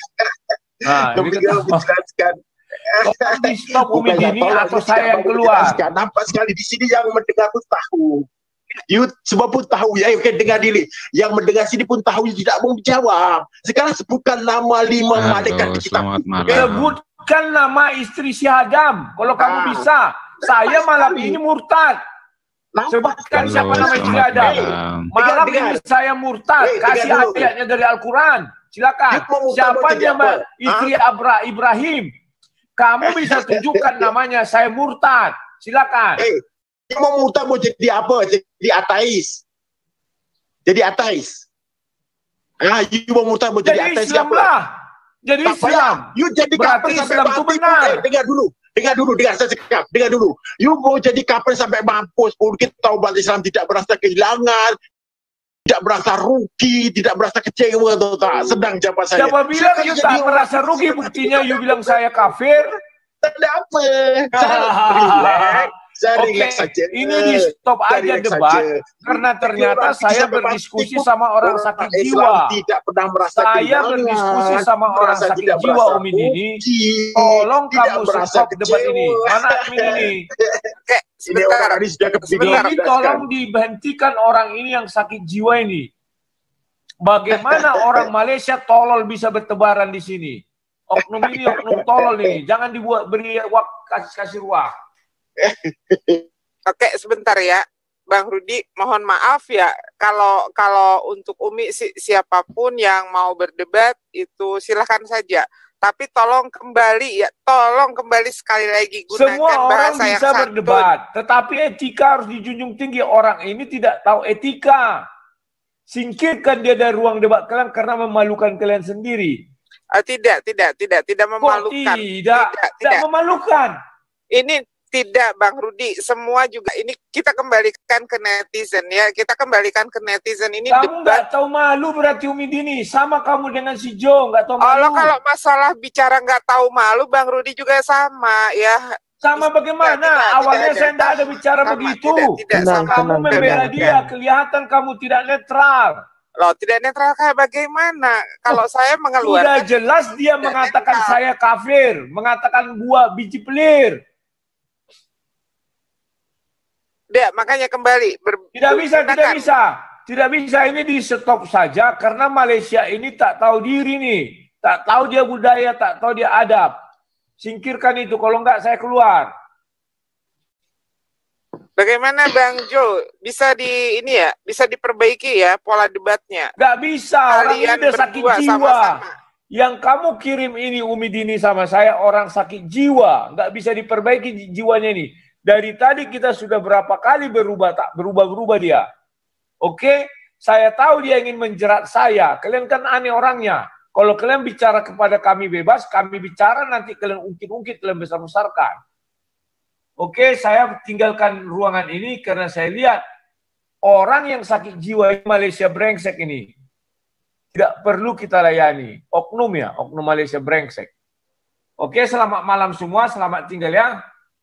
[SPEAKER 2] Nah,
[SPEAKER 1] Tapi
[SPEAKER 2] ini
[SPEAKER 1] kalau
[SPEAKER 2] kita
[SPEAKER 1] menjelaskan.
[SPEAKER 2] tolong di stop Umi
[SPEAKER 1] Bukannya
[SPEAKER 2] Dini
[SPEAKER 1] tolong,
[SPEAKER 2] atau
[SPEAKER 1] dia
[SPEAKER 2] saya
[SPEAKER 1] tidak
[SPEAKER 2] yang
[SPEAKER 1] mau
[SPEAKER 2] keluar.
[SPEAKER 1] menjelaskan. Nampak sekali di sini yang mendengar pun tahu. You semua pun tahu ya, oke dengar diri. Yang mendengar sini pun tahu you tidak mau menjawab. Sekarang sebutkan nama lima malaikat
[SPEAKER 8] Halo,
[SPEAKER 1] di kitab.
[SPEAKER 8] selamat malam.
[SPEAKER 2] Sebutkan nama istri si Adam. Kalau kamu
[SPEAKER 1] Ah.
[SPEAKER 2] bisa. Saya malam
[SPEAKER 1] sekali.
[SPEAKER 2] ini murtad.
[SPEAKER 1] Nampak
[SPEAKER 2] Sebutkan
[SPEAKER 8] Halo,
[SPEAKER 2] siapa nama istri
[SPEAKER 8] selamat
[SPEAKER 2] Adam.
[SPEAKER 8] malam.
[SPEAKER 2] Malam
[SPEAKER 1] Dengar,
[SPEAKER 2] ini saya murtad.
[SPEAKER 1] Wait,
[SPEAKER 2] Kasih
[SPEAKER 1] dengar dulu.
[SPEAKER 2] ayatnya dari Al-Quran. Silakan.
[SPEAKER 1] You mau murtad
[SPEAKER 2] Siapa
[SPEAKER 1] mau jadi
[SPEAKER 2] nama
[SPEAKER 1] apa?
[SPEAKER 2] istri Abra Ibrahim? Kamu bisa tunjukkan namanya. Saya murtad. Silakan.
[SPEAKER 1] Eh, dia mau murtad mau jadi apa? Jadi ateis. Jadi ateis. Ah, you mau murtad mau jadi,
[SPEAKER 2] Jadi
[SPEAKER 1] ateis
[SPEAKER 2] Islam
[SPEAKER 1] siapa?
[SPEAKER 2] lah. Jadi
[SPEAKER 1] Tak payah.
[SPEAKER 2] Islam.
[SPEAKER 1] You jadi
[SPEAKER 2] Berarti
[SPEAKER 1] kafir sampai
[SPEAKER 2] Islam itu
[SPEAKER 1] mampus.
[SPEAKER 2] benar.
[SPEAKER 1] Eh, dengar dulu. Dengar dulu, dengar saya cakap. Dengar dulu. You mau jadi kafir sampai mampus pun kita tahu umat Islam tidak berasa kehilangan, tidak berasa rugi, tidak berasa kecewa atau tak. Sedang jawab saya.
[SPEAKER 2] Siapa bilang
[SPEAKER 1] Saya
[SPEAKER 2] you
[SPEAKER 1] jadi
[SPEAKER 2] tak
[SPEAKER 1] orang-
[SPEAKER 2] merasa rugi? Buktinya you bilang saya kafir.
[SPEAKER 1] Tak ada apa. Saya relax. Saya
[SPEAKER 2] Oke,
[SPEAKER 1] relax saja.
[SPEAKER 2] ini di stop
[SPEAKER 1] Saya
[SPEAKER 2] aja
[SPEAKER 1] relax
[SPEAKER 2] debat
[SPEAKER 1] saja.
[SPEAKER 2] karena
[SPEAKER 1] Jadi
[SPEAKER 2] ternyata
[SPEAKER 1] orang
[SPEAKER 2] saya
[SPEAKER 1] sampai
[SPEAKER 2] berdiskusi
[SPEAKER 1] mati pun
[SPEAKER 2] sama orang
[SPEAKER 1] orang
[SPEAKER 2] sakit
[SPEAKER 1] Islam
[SPEAKER 2] jiwa.
[SPEAKER 1] tidak pernah merasa
[SPEAKER 2] Saya
[SPEAKER 1] kehilangan,
[SPEAKER 2] berdiskusi sama orang
[SPEAKER 1] merasa
[SPEAKER 2] sakit
[SPEAKER 1] tidak
[SPEAKER 2] jiwa,
[SPEAKER 1] merasa
[SPEAKER 2] Umi Dini.
[SPEAKER 1] rugi,
[SPEAKER 2] Tolong
[SPEAKER 1] tidak
[SPEAKER 2] kamu
[SPEAKER 1] merasa
[SPEAKER 2] stop debat ini.
[SPEAKER 1] kecewa.
[SPEAKER 2] Mana Umi Dini?
[SPEAKER 4] Oke,
[SPEAKER 1] Ini
[SPEAKER 4] sebentar.
[SPEAKER 1] orang ini sudah kebingungan.
[SPEAKER 4] Sebentar.
[SPEAKER 2] Ini tolong dihentikan orang ini yang sakit jiwa ini. Bagaimana orang Malaysia tolol bisa bertebaran di sini? Oknum ini oknum tolol ini. Jangan dibuat beri waktu kasih kasih ruang.
[SPEAKER 4] Oke, sebentar ya, Bang Rudi. Mohon maaf ya, kalau kalau untuk Umi si, siapapun yang mau berdebat itu silahkan saja. Tapi tolong kembali ya, tolong kembali sekali lagi gunakan
[SPEAKER 2] Semua orang
[SPEAKER 4] bahasa yang
[SPEAKER 2] bisa
[SPEAKER 4] santun.
[SPEAKER 2] berdebat, tetapi etika harus dijunjung tinggi. Orang ini tidak tahu etika. Singkirkan dia dari ruang debat kalian karena memalukan kalian sendiri.
[SPEAKER 4] Ah, tidak, tidak, tidak, tidak
[SPEAKER 2] Kok
[SPEAKER 4] memalukan.
[SPEAKER 2] tidak?
[SPEAKER 4] tidak,
[SPEAKER 2] Tidak
[SPEAKER 4] tidak.
[SPEAKER 2] memalukan.
[SPEAKER 4] Ini tidak, Bang Rudi. Semua juga ini kita kembalikan ke netizen ya. Kita kembalikan ke netizen ini
[SPEAKER 2] Kamu
[SPEAKER 4] debat.
[SPEAKER 2] nggak tahu malu berarti Umi Dini. Sama kamu dengan si Jo, nggak tahu
[SPEAKER 4] Kalau
[SPEAKER 2] malu.
[SPEAKER 4] kalau masalah bicara nggak tahu malu, Bang Rudi juga sama ya.
[SPEAKER 2] Sama bagaimana?
[SPEAKER 4] Tidak, tidak,
[SPEAKER 2] Awalnya
[SPEAKER 4] tidak,
[SPEAKER 2] saya
[SPEAKER 4] tidak.
[SPEAKER 2] tidak ada bicara
[SPEAKER 4] Sama,
[SPEAKER 2] begitu.
[SPEAKER 4] Tidak, tidak
[SPEAKER 7] Tenang,
[SPEAKER 4] sama.
[SPEAKER 2] Kamu
[SPEAKER 7] tenang,
[SPEAKER 2] membela
[SPEAKER 7] tenang,
[SPEAKER 2] dia,
[SPEAKER 7] tenang.
[SPEAKER 2] kelihatan kamu tidak netral.
[SPEAKER 4] Loh, tidak netral kayak bagaimana? Kalau saya
[SPEAKER 2] Sudah
[SPEAKER 4] mengeluarkan
[SPEAKER 2] jelas dia
[SPEAKER 4] tidak
[SPEAKER 2] mengatakan
[SPEAKER 4] netral.
[SPEAKER 2] saya kafir, mengatakan gua biji pelir.
[SPEAKER 4] Tidak, makanya kembali. Ber,
[SPEAKER 2] Tidak bisa, tidak
[SPEAKER 4] gunakan.
[SPEAKER 2] bisa. Tidak bisa, ini di stop saja karena Malaysia ini tak tahu diri nih. Tak tahu dia budaya, tak tahu dia adab. Singkirkan itu, kalau enggak saya keluar.
[SPEAKER 4] Bagaimana Bang Jo? Bisa di ini ya, bisa diperbaiki ya pola debatnya.
[SPEAKER 2] Enggak bisa, orang ini
[SPEAKER 4] Kalian
[SPEAKER 2] udah sakit
[SPEAKER 4] berdua
[SPEAKER 2] jiwa.
[SPEAKER 4] sama-sama.
[SPEAKER 2] Yang kamu kirim ini Umi Dini sama saya orang sakit jiwa, nggak bisa diperbaiki jiwanya ini. Dari tadi kita sudah berapa kali berubah, tak berubah-berubah dia. Oke, saya tahu dia ingin menjerat saya. Kalian kan aneh orangnya. Kalau kalian bicara kepada kami bebas, kami bicara nanti kalian ungkit-ungkit, kalian besar-besarkan. Oke, saya tinggalkan ruangan ini karena saya lihat orang yang sakit jiwa di Malaysia brengsek ini. Tidak perlu kita layani. Oknum ya, oknum Malaysia brengsek. Oke, selamat malam semua, selamat tinggal ya.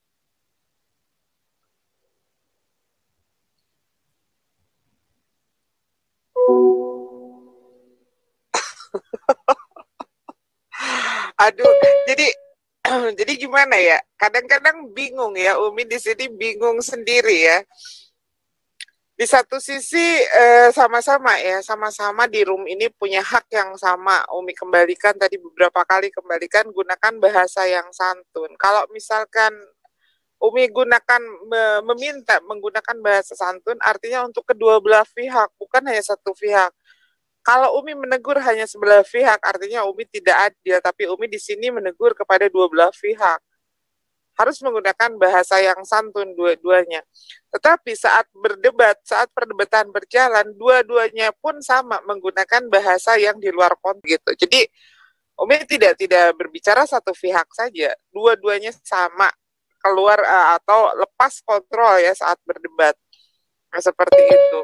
[SPEAKER 4] Aduh, jadi jadi gimana ya? Kadang-kadang bingung ya, Umi di sini bingung sendiri ya. Di satu sisi eh, sama-sama ya, sama-sama di room ini punya hak yang sama. Umi kembalikan tadi beberapa kali kembalikan gunakan bahasa yang santun. Kalau misalkan Umi gunakan me, meminta menggunakan bahasa santun, artinya untuk kedua belah pihak, bukan hanya satu pihak. Kalau Umi menegur hanya sebelah pihak, artinya Umi tidak adil. Tapi Umi di sini menegur kepada dua belah pihak. Harus menggunakan bahasa yang santun dua-duanya. Tetapi saat berdebat, saat perdebatan berjalan, dua-duanya pun sama menggunakan bahasa yang di luar konteks gitu. Jadi Umi tidak tidak berbicara satu pihak saja, dua-duanya sama keluar uh, atau lepas kontrol ya saat berdebat. Nah, seperti itu.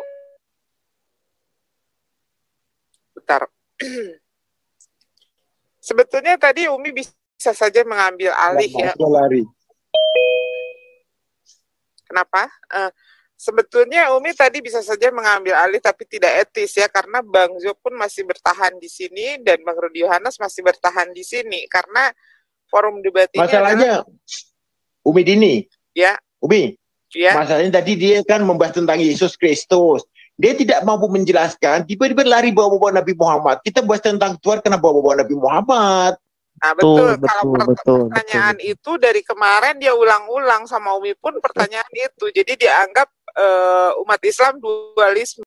[SPEAKER 4] Bentar. Sebetulnya tadi Umi bisa saja mengambil alih ya.
[SPEAKER 1] Lari.
[SPEAKER 4] Kenapa? Uh, sebetulnya Umi tadi bisa saja mengambil alih tapi tidak etis ya, karena Bang Zio pun masih bertahan di sini dan Bang Rudi Yohanes masih bertahan di sini karena forum debat ini
[SPEAKER 1] masalahnya adalah... Umi Dini.
[SPEAKER 4] Ya.
[SPEAKER 1] Umi.
[SPEAKER 4] Ya.
[SPEAKER 1] Masalahnya tadi dia kan membahas tentang Yesus Kristus. Dia tidak mampu menjelaskan, tiba-tiba lari bawa-bawa Nabi Muhammad. Kita bahas tentang Tuhan, kenapa bawa-bawa Nabi Muhammad?
[SPEAKER 4] Nah, betul.
[SPEAKER 7] Betul,
[SPEAKER 4] Kalau
[SPEAKER 7] betul, betul,
[SPEAKER 4] pertanyaan
[SPEAKER 7] betul.
[SPEAKER 4] itu dari kemarin dia ulang-ulang sama Umi pun pertanyaan itu. Jadi dianggap uh, umat Islam dualisme.